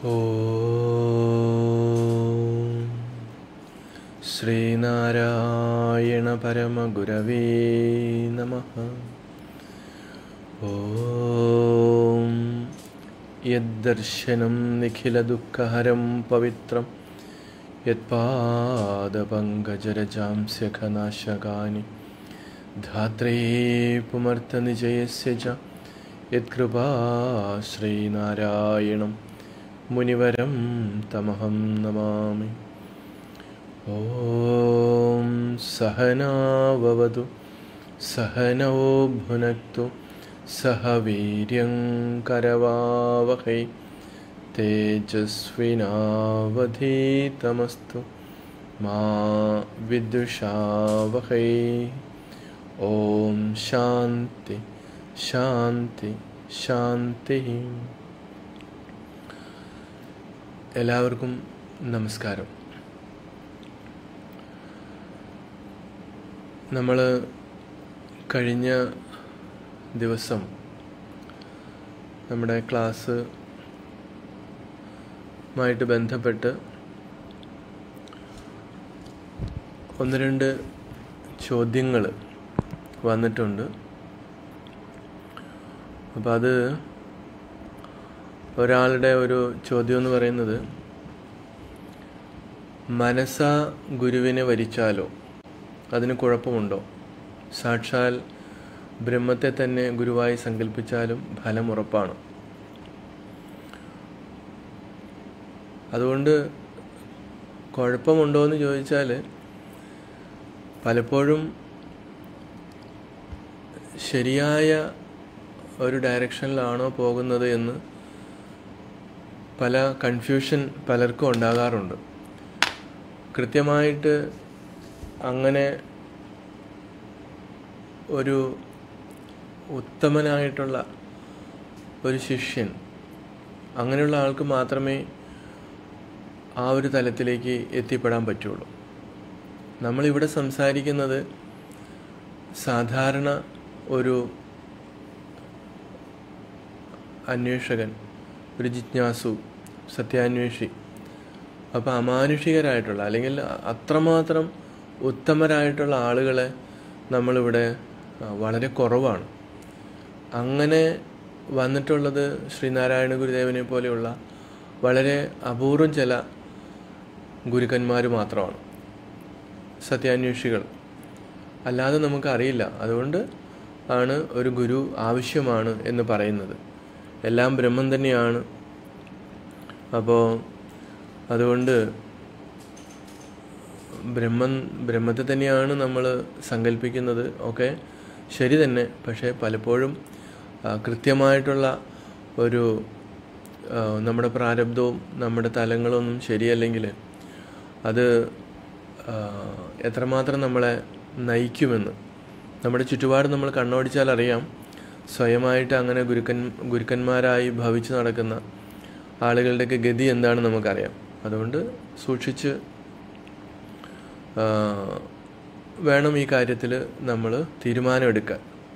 ഓം ശ്രീനാരായണ പരമഗുരവേ നമഃ. ഓം യദ്ദർശനം നിഖിലദുഃഖഹരം പവിത്രം യത്പാദപങ്കജരജാംസ്യഘനാശകാനി ധാത്രേ പുമർത്തനിജയസ്യ ച യത്കൃപാ ശ്രീനാരായണം മുനിവരം തമഹം നമാമി. ഓം സഹനാവവതു സഹനോ ഭുനക്തു സഹ വീര്യം കരവാവഹൈ തേജസ്വിനാവധീതമസ്തു മാ വിദ്വിഷാവഹൈ. ഓം ശാന്തി ശാന്തി ശാന്തി. എല്ലാവർക്കും നമസ്കാരം. നമ്മൾ കഴിഞ്ഞ ദിവസം നമ്മുടെ ക്ലാസ്സുമായിട്ട് ബന്ധപ്പെട്ട് ഒന്ന് രണ്ട് ചോദ്യങ്ങൾ വന്നിട്ടുണ്ട്. അപ്പോൾ അത് ഒരാളുടെ ഒരു ചോദ്യം എന്ന് പറയുന്നത്, മനസ്സാ ഗുരുവിനെ വരിച്ചാലോ അതിന് കുഴപ്പമുണ്ടോ? സാക്ഷാൽ ബ്രഹ്മത്തെ തന്നെ ഗുരുവായി സങ്കല്പിച്ചാലും ഫലം ഉറപ്പാണ്. അതുകൊണ്ട് കുഴപ്പമുണ്ടോ എന്ന് ചോദിച്ചാൽ, പലപ്പോഴും ശരിയായ ഒരു ഡയറക്ഷനിലാണോ പോകുന്നത് എന്ന് പല കൺഫ്യൂഷൻ പലർക്കും ഉണ്ടാകാറുണ്ട്. കൃത്യമായിട്ട് അങ്ങനെ ഒരു ഉത്തമനായിട്ടുള്ള ഒരു ശിഷ്യൻ, അങ്ങനെയുള്ള ആൾക്ക് മാത്രമേ ആ ഒരു തലത്തിലേക്ക് എത്തിപ്പെടാൻ പറ്റുള്ളൂ. നമ്മളിവിടെ സംസാരിക്കുന്നത് സാധാരണ ഒരു അന്വേഷകൻ, ഒരു ജിജ്ഞാസു, സത്യാന്വേഷി. അപ്പോൾ അമാനുഷികരായിട്ടുള്ള അല്ലെങ്കിൽ അത്രമാത്രം ഉത്തമരായിട്ടുള്ള ആളുകളെ നമ്മളിവിടെ വളരെ കുറവാണ്. അങ്ങനെ വന്നിട്ടുള്ളത് ശ്രീനാരായണ ഗുരുദേവനെ പോലെയുള്ള വളരെ അപൂർവം ചില ഗുരുക്കന്മാർ മാത്രമാണ്, സത്യാന്വേഷികൾ. അല്ലാതെ നമുക്കറിയില്ല. അതുകൊണ്ട് ആണ് ഒരു ഗുരു ആവശ്യമാണ് എന്ന് പറയുന്നത്. എല്ലാം ബ്രഹ്മം തന്നെയാണ്. അപ്പോൾ അതുകൊണ്ട് ബ്രഹ്മത്തെ തന്നെയാണ് നമ്മൾ സങ്കല്പിക്കുന്നത്. ഒക്കെ ശരി തന്നെ. പക്ഷേ പലപ്പോഴും കൃത്യമായിട്ടുള്ള ഒരു നമ്മുടെ പ്രാരബ്ധവും നമ്മുടെ തലങ്ങളൊന്നും ശരിയല്ലെങ്കിൽ അത് എത്രമാത്രം നമ്മളെ നയിക്കുമെന്ന് നമ്മുടെ ചുറ്റുപാട് നമ്മൾ കണ്ണോടിച്ചാൽ അറിയാം. സ്വയമായിട്ട് അങ്ങനെ ഗുരുക്കന്മാരായി ഭവിച്ച് നടക്കുന്ന ആളുകളുടെയൊക്കെ ഗതി എന്താണെന്ന് നമുക്കറിയാം. അതുകൊണ്ട് സൂക്ഷിച്ച് വേണം ഈ കാര്യത്തിൽ നമ്മൾ തീരുമാനമെടുക്കാൻ.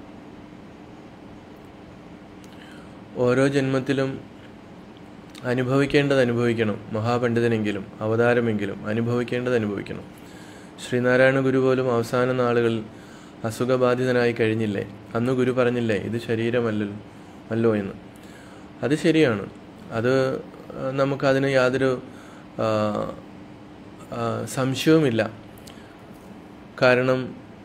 ഓരോ ജന്മത്തിലും അനുഭവിക്കേണ്ടത് അനുഭവിക്കണം. മഹാപണ്ഡിതനെങ്കിലും അവതാരമെങ്കിലും അനുഭവിക്കേണ്ടത് അനുഭവിക്കണം. ശ്രീനാരായണ ഗുരു പോലും അവസാന നാളുകളിൽ അസുഖബാധിതനായി കഴിഞ്ഞില്ലേ? അന്ന് ഗുരു പറഞ്ഞില്ലേ, ഇത് ശരീരമല്ലോ എന്ന്. അത് ശരിയാണ്. അത് നമുക്കതിന് യാതൊരു സംശയവുമില്ല. കാരണം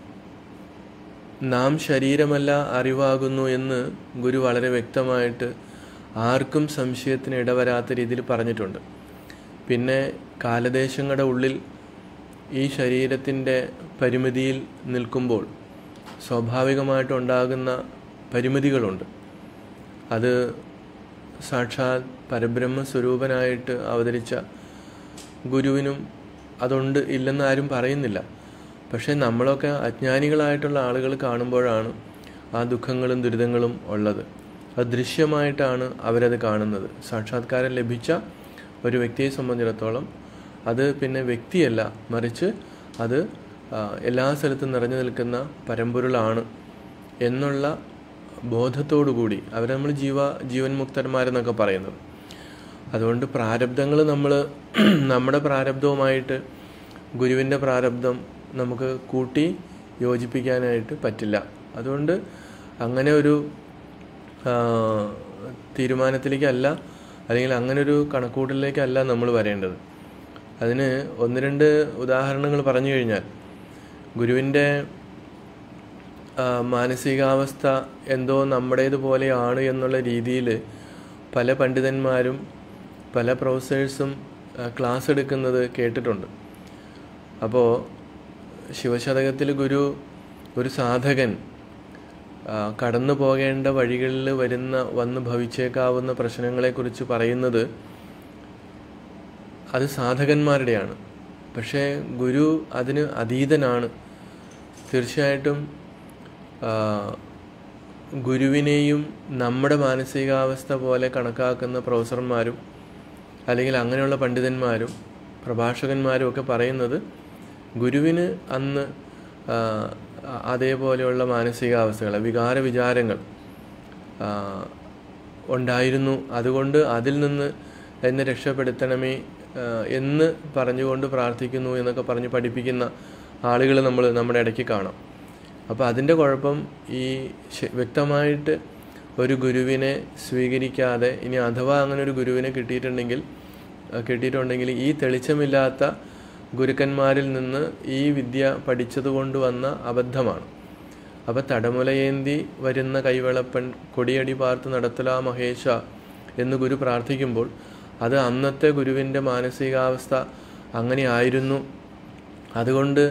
നാം ശരീരമല്ല അറിവാകുന്നു എന്ന് ഗുരു വളരെ വ്യക്തമായിട്ട് ആർക്കും സംശയത്തിന് ഇടവരാത്ത രീതിയിൽ പറഞ്ഞിട്ടുണ്ട്. പിന്നെ കാലദേശങ്ങളുടെ ഉള്ളിൽ ഈ ശരീരത്തിൻ്റെ പരിമിതിയിൽ നിൽക്കുമ്പോൾ സ്വാഭാവികമായിട്ടുണ്ടാകുന്ന പരിമിതികളുണ്ട്. അത് സാക്ഷാത് പരബ്രഹ്മ സ്വരൂപനായിട്ട് അവതരിച്ച ഗുരുവിനും അതുണ്ട്, ഇല്ലെന്ന് ആരും പറയുന്നില്ല. പക്ഷേ നമ്മളൊക്കെ അജ്ഞാനികളായിട്ടുള്ള ആളുകൾ കാണുമ്പോഴാണ് ആ ദുഃഖങ്ങളും ദുരിതങ്ങളും ഉള്ളത്. അദൃശ്യമായിട്ടാണ് അവരത് കാണുന്നത്. സാക്ഷാത്കാരം ലഭിച്ച ഒരു വ്യക്തിയെ സംബന്ധിച്ചിടത്തോളം അത് പിന്നെ വ്യക്തിയല്ല, മറിച്ച് അത് എല്ലാ സ്ഥലത്തും നിറഞ്ഞു നിൽക്കുന്ന പരമ്പൊരുളാണ് എന്നുള്ള ബോധത്തോടു കൂടി അവരെ നമ്മൾ ജീവൻ മുക്തന്മാരെന്നൊക്കെ പറയുന്നത്. അതുകൊണ്ട് പ്രാരബ്ധങ്ങൾ നമ്മുടെ പ്രാരബ്ധവുമായിട്ട് ഗുരുവിൻ്റെ പ്രാരബ്ധം നമുക്ക് കൂട്ടി യോജിപ്പിക്കാനായിട്ട് പറ്റില്ല. അതുകൊണ്ട് അങ്ങനെ ഒരു തീരുമാനത്തിലേക്കല്ല, അല്ലെങ്കിൽ അങ്ങനെ ഒരു കണക്കൂട്ടലിലേക്കല്ല നമ്മൾ വരേണ്ടത്. അതിന് 1-2 ഉദാഹരണങ്ങൾ പറഞ്ഞു കഴിഞ്ഞാൽ, ഗുരുവിൻ്റെ മാനസികാവസ്ഥ എന്തോ നമ്മുടേതുപോലെയാണ് എന്നുള്ള രീതിയിൽ പല പണ്ഡിതന്മാരും പല പ്രൊഫസേഴ്സും ക്ലാസ് എടുക്കുന്നത് കേട്ടിട്ടുണ്ട്. അപ്പോൾ ശിവശതകത്തിൽ ഗുരു ഒരു സാധകൻ കടന്നു പോകേണ്ട വഴികളിൽ വന്ന് ഭവിച്ചേക്കാവുന്ന പ്രശ്നങ്ങളെക്കുറിച്ച് പറയുന്നത് അത് സാധകന്മാരുടെയാണ്. പക്ഷേ ഗുരു അതിന് അതീതനാണ്. തീർച്ചയായിട്ടും ഗുരുവിനെയും നമ്മുടെ മാനസികാവസ്ഥ പോലെ കണക്കാക്കുന്ന പ്രൊഫസർമാരും അല്ലെങ്കിൽ അങ്ങനെയുള്ള പണ്ഡിതന്മാരും പ്രഭാഷകന്മാരും ഒക്കെ പറയുന്നത് ഗുരുവിന് അന്ന് അതേപോലെയുള്ള മാനസികാവസ്ഥകൾ, വികാരവിചാരങ്ങൾ ഉണ്ടായിരുന്നു. അതുകൊണ്ട് അതിൽ നിന്ന് എന്നെ രക്ഷപ്പെടുത്തണമേ എന്ന് പറഞ്ഞുകൊണ്ട് പ്രാർത്ഥിക്കുന്നു എന്നൊക്കെ പറഞ്ഞ് പഠിപ്പിക്കുന്ന ആളുകൾ നമ്മുടെ ഇടയ്ക്ക് കാണാം. അപ്പോൾ അതിൻ്റെ കുഴപ്പം ഈ വ്യക്തമായിട്ട് ഒരു ഗുരുവിനെ സ്വീകരിക്കാതെ, ഇനി അഥവാ അങ്ങനെ ഒരു ഗുരുവിനെ കിട്ടിയിട്ടുണ്ടെങ്കിൽ ഈ തെളിച്ചമില്ലാത്ത ഗുരുക്കന്മാരിൽ നിന്ന് ഈ വിദ്യ പഠിച്ചതുകൊണ്ട് വന്ന അബദ്ധമാണ്. അപ്പോൾ തടമുലയേന്തി വരുന്ന കൈവളപ്പൻ കൊടിയടി പാർത്ത് നടത്തലാ മഹേശ എന്ന് ഗുരു പ്രാർത്ഥിക്കുമ്പോൾ അത് അന്നത്തെ ഗുരുവിൻ്റെ മാനസികാവസ്ഥ അങ്ങനെയായിരുന്നു. അതുകൊണ്ട്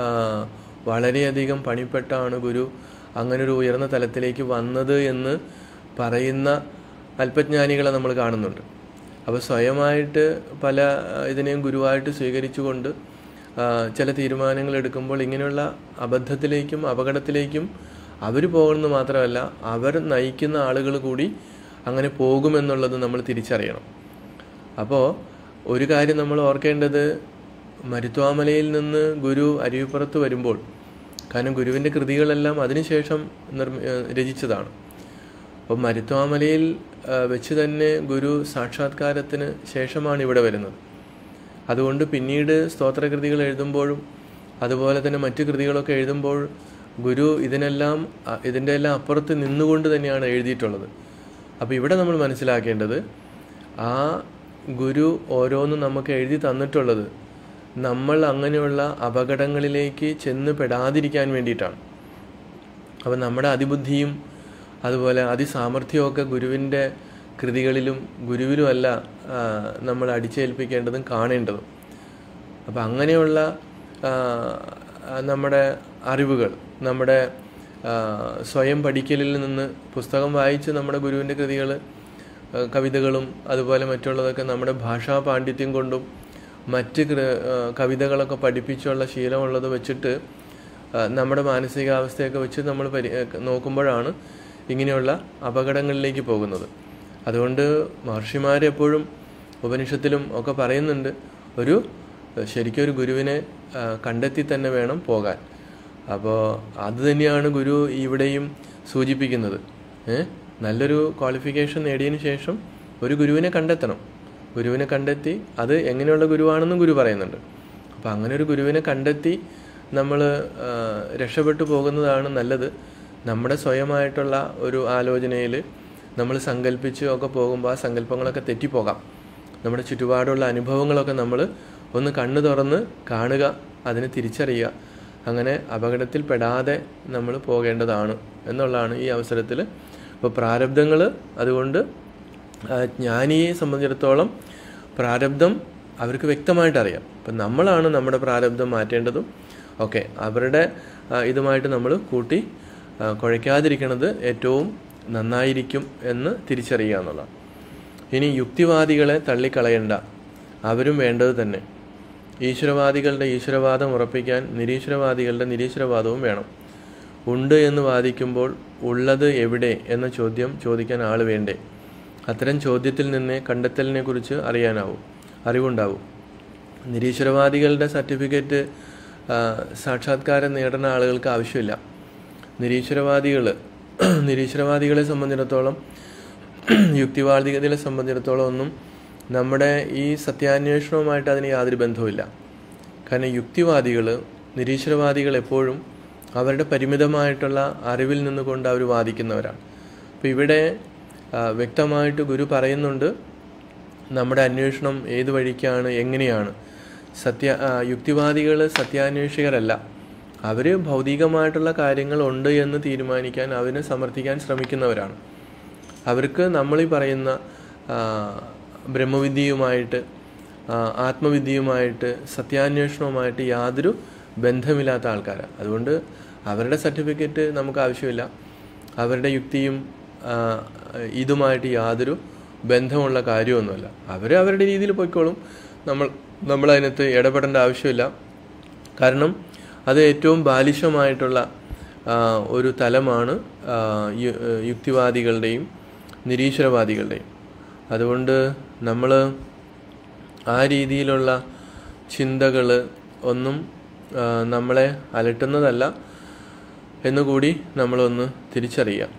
വളരെയധികം പണിപ്പെട്ടാണ് ഗുരു അങ്ങനൊരു ഉയർന്ന തലത്തിലേക്ക് വന്നത് എന്ന് പറയുന്ന അല്പജ്ഞാനികളെ നമ്മൾ കാണുന്നുണ്ട്. അപ്പോൾ സ്വയമായിട്ട് പല ഇതിനെയും ഗുരുവായിട്ട് സ്വീകരിച്ചുകൊണ്ട് ചില തീരുമാനങ്ങൾ എടുക്കുമ്പോൾ ഇങ്ങനെയുള്ള അബദ്ധത്തിലേക്കും അപകടത്തിലേക്കും അവർ പോകുന്നത് മാത്രമല്ല, അവർ നയിക്കുന്ന ആളുകൾ കൂടി അങ്ങനെ പോകുമെന്നുള്ളത് നമ്മൾ തിരിച്ചറിയണം. അപ്പോൾ ഒരു കാര്യം നമ്മൾ ഓർക്കേണ്ടത്, മരുത്വാമലയിൽ നിന്ന് ഗുരു അരുവിപ്പുറത്ത് വരുമ്പോൾ, കാരണം ഗുരുവിൻ്റെ കൃതികളെല്ലാം അതിനുശേഷം രചിച്ചതാണ്. അപ്പം മരുത്വാമലയിൽ വെച്ച് തന്നെ ഗുരു സാക്ഷാത്കാരത്തിന് ശേഷമാണ് ഇവിടെ വരുന്നത്. അതുകൊണ്ട് പിന്നീട് സ്തോത്രകൃതികൾ എഴുതുമ്പോഴും അതുപോലെ തന്നെ മറ്റു കൃതികളൊക്കെ എഴുതുമ്പോൾ ഗുരു ഇതിൻ്റെ എല്ലാം അപ്പുറത്ത് നിന്നുകൊണ്ട് തന്നെയാണ് എഴുതിയിട്ടുള്ളത്. അപ്പോൾ ഇവിടെ നമ്മൾ മനസ്സിലാക്കേണ്ടത്, ആ ഗുരു ഓരോന്നും നമുക്ക് എഴുതി തന്നിട്ടുള്ളത് നമ്മൾ അങ്ങനെയുള്ള അപകടങ്ങളിലേക്ക് ചെന്ന് പെടാതിരിക്കാൻ വേണ്ടിയിട്ടാണ്. അപ്പം നമ്മുടെ അതിബുദ്ധിയും അതുപോലെ അതിസാമർഥ്യമൊക്കെ ഗുരുവിൻ്റെ കൃതികളിലും ഗുരുവിലുമല്ല നമ്മൾ അടിച്ചേൽപ്പിക്കേണ്ടതും കാണേണ്ടതും. അപ്പം അങ്ങനെയുള്ള നമ്മുടെ അറിവുകൾ, നമ്മുടെ സ്വയം പഠിക്കലിൽ നിന്ന് പുസ്തകം വായിച്ച് നമ്മുടെ ഗുരുവിൻ്റെ കൃതികൾ, കവിതകളും അതുപോലെ മറ്റുള്ളതൊക്കെ നമ്മുടെ ഭാഷാ പാണ്ഡിത്യം കൊണ്ടും മറ്റ് കവിതകളൊക്കെ പഠിപ്പിച്ചുള്ള ശീലമുള്ളത് വെച്ചിട്ട് നമ്മുടെ മാനസികാവസ്ഥയൊക്കെ വെച്ച് നമ്മൾ നോക്കുമ്പോഴാണ് ഇങ്ങനെയുള്ള അപകടങ്ങളിലേക്ക് പോകുന്നത്. അതുകൊണ്ട് മഹർഷിമാരെപ്പോഴും ഉപനിഷത്തിലും ഒക്കെ പറയുന്നുണ്ട്, ശരിക്കും ഒരു ഗുരുവിനെ കണ്ടെത്തി തന്നെ വേണം പോകാൻ. അപ്പോൾ അത് തന്നെയാണ് ഗുരു ഇവിടെയും സൂചിപ്പിക്കുന്നത്. നല്ലൊരു ക്വാളിഫിക്കേഷൻ നേടിയതിന് ശേഷം ഒരു ഗുരുവിനെ കണ്ടെത്തണം. ഗുരുവിനെ കണ്ടെത്തി അത് എങ്ങനെയുള്ള ഗുരുവാണെന്നും ഗുരു പറയുന്നുണ്ട്. അപ്പോൾ അങ്ങനെ ഒരു ഗുരുവിനെ കണ്ടെത്തി നമ്മൾ രക്ഷപ്പെട്ടു പോകുന്നതാണ് നല്ലത്. നമ്മുടെ സ്വയമായിട്ടുള്ള ഒരു ആലോചനയിൽ നമ്മൾ സങ്കല്പിച്ച് ഒക്കെ പോകുമ്പോൾ ആ സങ്കല്പങ്ങളൊക്കെ തെറ്റിപ്പോകാം. നമ്മുടെ ചുറ്റുപാടുള്ള അനുഭവങ്ങളൊക്കെ നമ്മൾ ഒന്ന് കണ്ണു തുറന്ന് കാണുക, അതിനെ തിരിച്ചറിയുക. അങ്ങനെ അപകടത്തിൽ പെടാതെ നമ്മൾ പോകേണ്ടതാണ് എന്നുള്ളതാണ് ഈ അവസരത്തിൽ. ഇപ്പോൾ പ്രാരബ്ധങ്ങൾ, അതുകൊണ്ട് ജ്ഞാനിയെ സംബന്ധിച്ചിടത്തോളം പ്രാരബ്ധം അവർക്ക് വ്യക്തമായിട്ട് അറിയാം. അപ്പം നമ്മളാണ് നമ്മുടെ പ്രാരബ്ധം മാറ്റേണ്ടതും ഒക്കെ. അവരുടെ ഇതുമായിട്ട് നമ്മൾ കൂട്ടി കുഴയ്ക്കാതിരിക്കുന്നത് ഏറ്റവും നന്നായിരിക്കും എന്ന് തിരിച്ചറിയുക എന്നുള്ളതാണ്. ഇനി യുക്തിവാദികളെ തള്ളിക്കളയണ്ട, അവരും വേണ്ടത് തന്നെ. ഈശ്വരവാദികളുടെ ഈശ്വരവാദം ഉറപ്പിക്കാൻ നിരീശ്വരവാദികളുടെ നിരീശ്വരവാദവും വേണം. ഉണ്ട് എന്ന് വാദിക്കുമ്പോൾ ഉള്ളത് എവിടെ എന്ന ചോദ്യം ചോദിക്കാൻ ആൾ വേണ്ടേ? അത്തരം ചോദ്യത്തിൽ നിന്നേ കണ്ടെത്തലിനെ കുറിച്ച് അറിവുണ്ടാവും. നിരീശ്വരവാദികളുടെ സർട്ടിഫിക്കറ്റ് സാക്ഷാത്കാരം നേടുന്ന ആളുകൾക്ക് ആവശ്യമില്ല. നിരീശ്വരവാദികളെ സംബന്ധിച്ചിടത്തോളം, യുക്തിവാദികളെ സംബന്ധിച്ചിടത്തോളം ഒന്നും നമ്മുടെ ഈ സത്യാന്വേഷണവുമായിട്ട് അതിന് യാതൊരു ബന്ധവുമില്ല. കാരണം യുക്തിവാദികൾ, നിരീശ്വരവാദികൾ എപ്പോഴും അവരുടെ പരിമിതമായിട്ടുള്ള അറിവിൽ നിന്നുകൊണ്ട് അവർ വാദിക്കുന്നവരാണ്. അപ്പോൾ ഇവിടെ വ്യക്തമായിട്ട് ഗുരു പറയുന്നുണ്ട്, നമ്മുടെ അന്വേഷണം ഏത് വഴിക്കാണ്, എങ്ങനെയാണ്. യുക്തിവാദികൾ സത്യാന്വേഷികരല്ല. അവർ ഭൗതികമായിട്ടുള്ള കാര്യങ്ങളുണ്ട് എന്ന് തീരുമാനിക്കാൻ, അതിനെ സമർത്ഥിക്കാൻ ശ്രമിക്കുന്നവരാണ്. അവർക്ക് നമ്മളീ പറയുന്ന ബ്രഹ്മവിദ്യയുമായിട്ട്, ആത്മവിദ്യയുമായിട്ട്, സത്യാന്വേഷണവുമായിട്ട് യാതൊരു ബന്ധമില്ലാത്ത ആൾക്കാരാണ്. അതുകൊണ്ട് അവരുടെ സർട്ടിഫിക്കറ്റ് നമുക്ക് ആവശ്യമില്ല. അവരുടെ യുക്തിയും ഇതുമായിട്ട് യാതൊരു ബന്ധമുള്ള കാര്യമൊന്നുമല്ല. അവരുടെ രീതിയിൽ പോയിക്കോളും. നമ്മളതിനകത്ത് ഇടപെടേണ്ട ആവശ്യമില്ല. കാരണം അത് ഏറ്റവും ബാലിശമായിട്ടുള്ള ഒരു തലമാണ് യുക്തിവാദികളുടെയും നിരീശ്വരവാദികളുടെയും. അതുകൊണ്ട് നമ്മൾ ആ രീതിയിലുള്ള ചിന്തകൾ ഒന്നും നമ്മളെ അലട്ടുന്നതല്ല എന്നുകൂടി നമ്മളൊന്ന് തിരിച്ചറിയാം.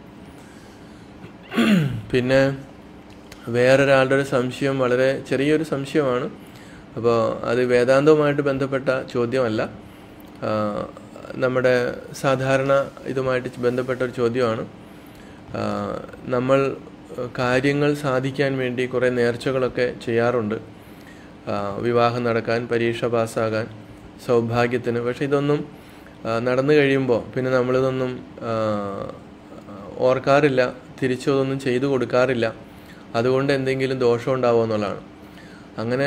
പിന്നെ വേറൊരാളുടെ ഒരു സംശയം വളരെ ചെറിയൊരു സംശയമാണ്. അപ്പോൾ അത് വേദാന്തവുമായിട്ട് ബന്ധപ്പെട്ട ചോദ്യമല്ല, നമ്മുടെ സാധാരണ ഇതുമായിട്ട് ബന്ധപ്പെട്ട ഒരു ചോദ്യമാണ്. നമ്മൾ കാര്യങ്ങൾ സാധിക്കാൻ വേണ്ടി കുറേ നേർച്ചകളൊക്കെ ചെയ്യാറുണ്ട്, വിവാഹം നടക്കാൻ, പരീക്ഷ പാസ്സാകാൻ, സൗഭാഗ്യത്തിന്. പക്ഷെ ഇതൊന്നും നടന്നു കഴിയുമ്പോൾ പിന്നെ നമ്മളിതൊന്നും ഓർക്കാറില്ല, തിരിച്ചതൊന്നും ചെയ്തു കൊടുക്കാറില്ല. അതുകൊണ്ട് എന്തെങ്കിലും ദോഷം ഉണ്ടാവുമോ എന്നുള്ളതാണ്. അങ്ങനെ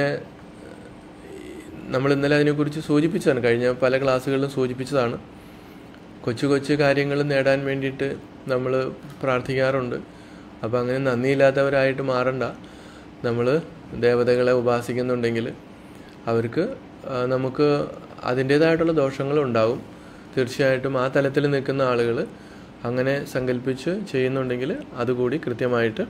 നമ്മൾ ഇന്നലെ അതിനെക്കുറിച്ച് സൂചിപ്പിച്ചതാണ്, കഴിഞ്ഞ പല ക്ലാസ്സുകളിലും സൂചിപ്പിച്ചതാണ്. കൊച്ചു കൊച്ചു കാര്യങ്ങൾ നേടാൻ വേണ്ടിയിട്ട് നമ്മൾ പ്രാർത്ഥിക്കാറുണ്ട്. അപ്പോൾ അങ്ങനെ നന്ദിയില്ലാത്തവരായിട്ട് മാറണ്ട. നമ്മൾ ദേവതകളെ ഉപാസിക്കുന്നുണ്ടെങ്കിൽ അവർക്ക് നമുക്ക് അതിൻ്റേതായിട്ടുള്ള ദോഷങ്ങളുണ്ടാവും. തീർച്ചയായിട്ടും ആ തലത്തിൽ നിൽക്കുന്ന ആളുകൾ അങ്ങനെ സങ്കല്പിച്ച് ചെയ്യുന്നുണ്ടെങ്കിൽ അതുകൂടി കൃത്യമായിട്ട്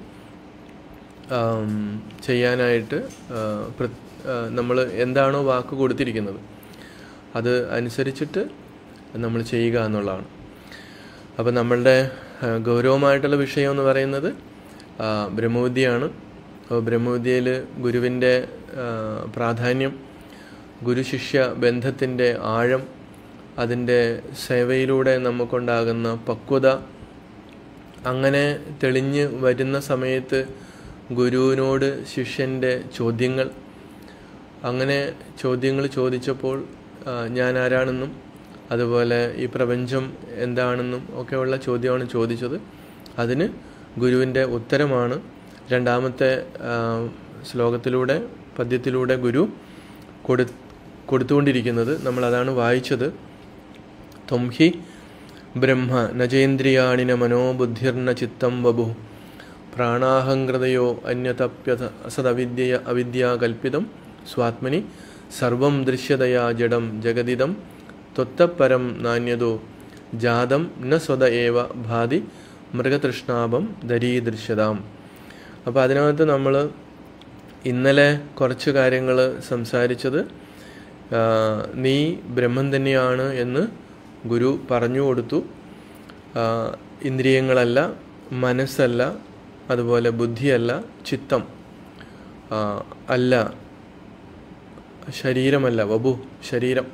ചെയ്യാനായിട്ട് നമ്മൾ എന്താണോ വാക്ക് കൊടുത്തിരിക്കുന്നത് അത് അനുസരിച്ചിട്ട് നമ്മൾ ചെയ്യുക എന്നുള്ളതാണ്. അപ്പോൾ നമ്മളുടെ ഗൗരവമായിട്ടുള്ള വിഷയം എന്ന് പറയുന്നത് ബ്രഹ്മവിദ്യയാണ്. ബ്രഹ്മവിദ്യയിൽ ഗുരുവിൻ്റെ പ്രാധാന്യം, ഗുരുശിഷ്യ ബന്ധത്തിൻ്റെ ആഴം, അതിൻ്റെ സേവയിലൂടെ നമുക്കുണ്ടാകുന്ന പക്വത, അങ്ങനെ തെളിഞ്ഞ് വരുന്ന സമയത്ത് ഗുരുവിനോട് ശിഷ്യൻ്റെ ചോദ്യങ്ങൾ, അങ്ങനെ ചോദ്യങ്ങൾ ചോദിച്ചപ്പോൾ ഞാൻ ആരാണെന്നും അതുപോലെ ഈ പ്രപഞ്ചം എന്താണെന്നും ഒക്കെയുള്ള ചോദ്യമാണ് ചോദിച്ചത്. അതിന് ഗുരുവിൻ്റെ ഉത്തരമാണ് രണ്ടാമത്തെ ശ്ലോകത്തിലൂടെ, പദ്യത്തിലൂടെ ഗുരു കൊടുത്തുകൊണ്ടിരിക്കുന്നത്. നമ്മളതാണ് വായിച്ചത്. ത്വം ഹി ബ്രഹ്മ നചേന്ദ്രിയാണി ന മനോബുദ്ധിർന ചിത്തം വപു പ്രാണാഹങ്കൃതയോ അന്യതപ്യത അവിദ്യാ കൽപ്പിതം സ്വാത്മനി സർവം ദൃശ്യതയാ ജഡം ജഗദിദം ത്വത്തപരം നാന്യതോ ജാതം ന സ്വത ഏവ ഭാതി മൃഗതൃഷ്ണാപം ദരീദൃശ്യതാം. അപ്പോൾ അതിനകത്ത് നമ്മൾ ഇന്നലെ കുറച്ച് കാര്യങ്ങൾ സംസാരിച്ചത്, നീ ബ്രഹ്മം തന്നെയാണ് എന്ന് ഗുരു പറഞ്ഞു കൊടുത്തു. ഇന്ദ്രിയങ്ങളല്ല, മനസ്സല്ല, അതുപോലെ ബുദ്ധിയല്ല, ചിത്തം അല്ല, ശരീരമല്ല, വപു ശരീരം,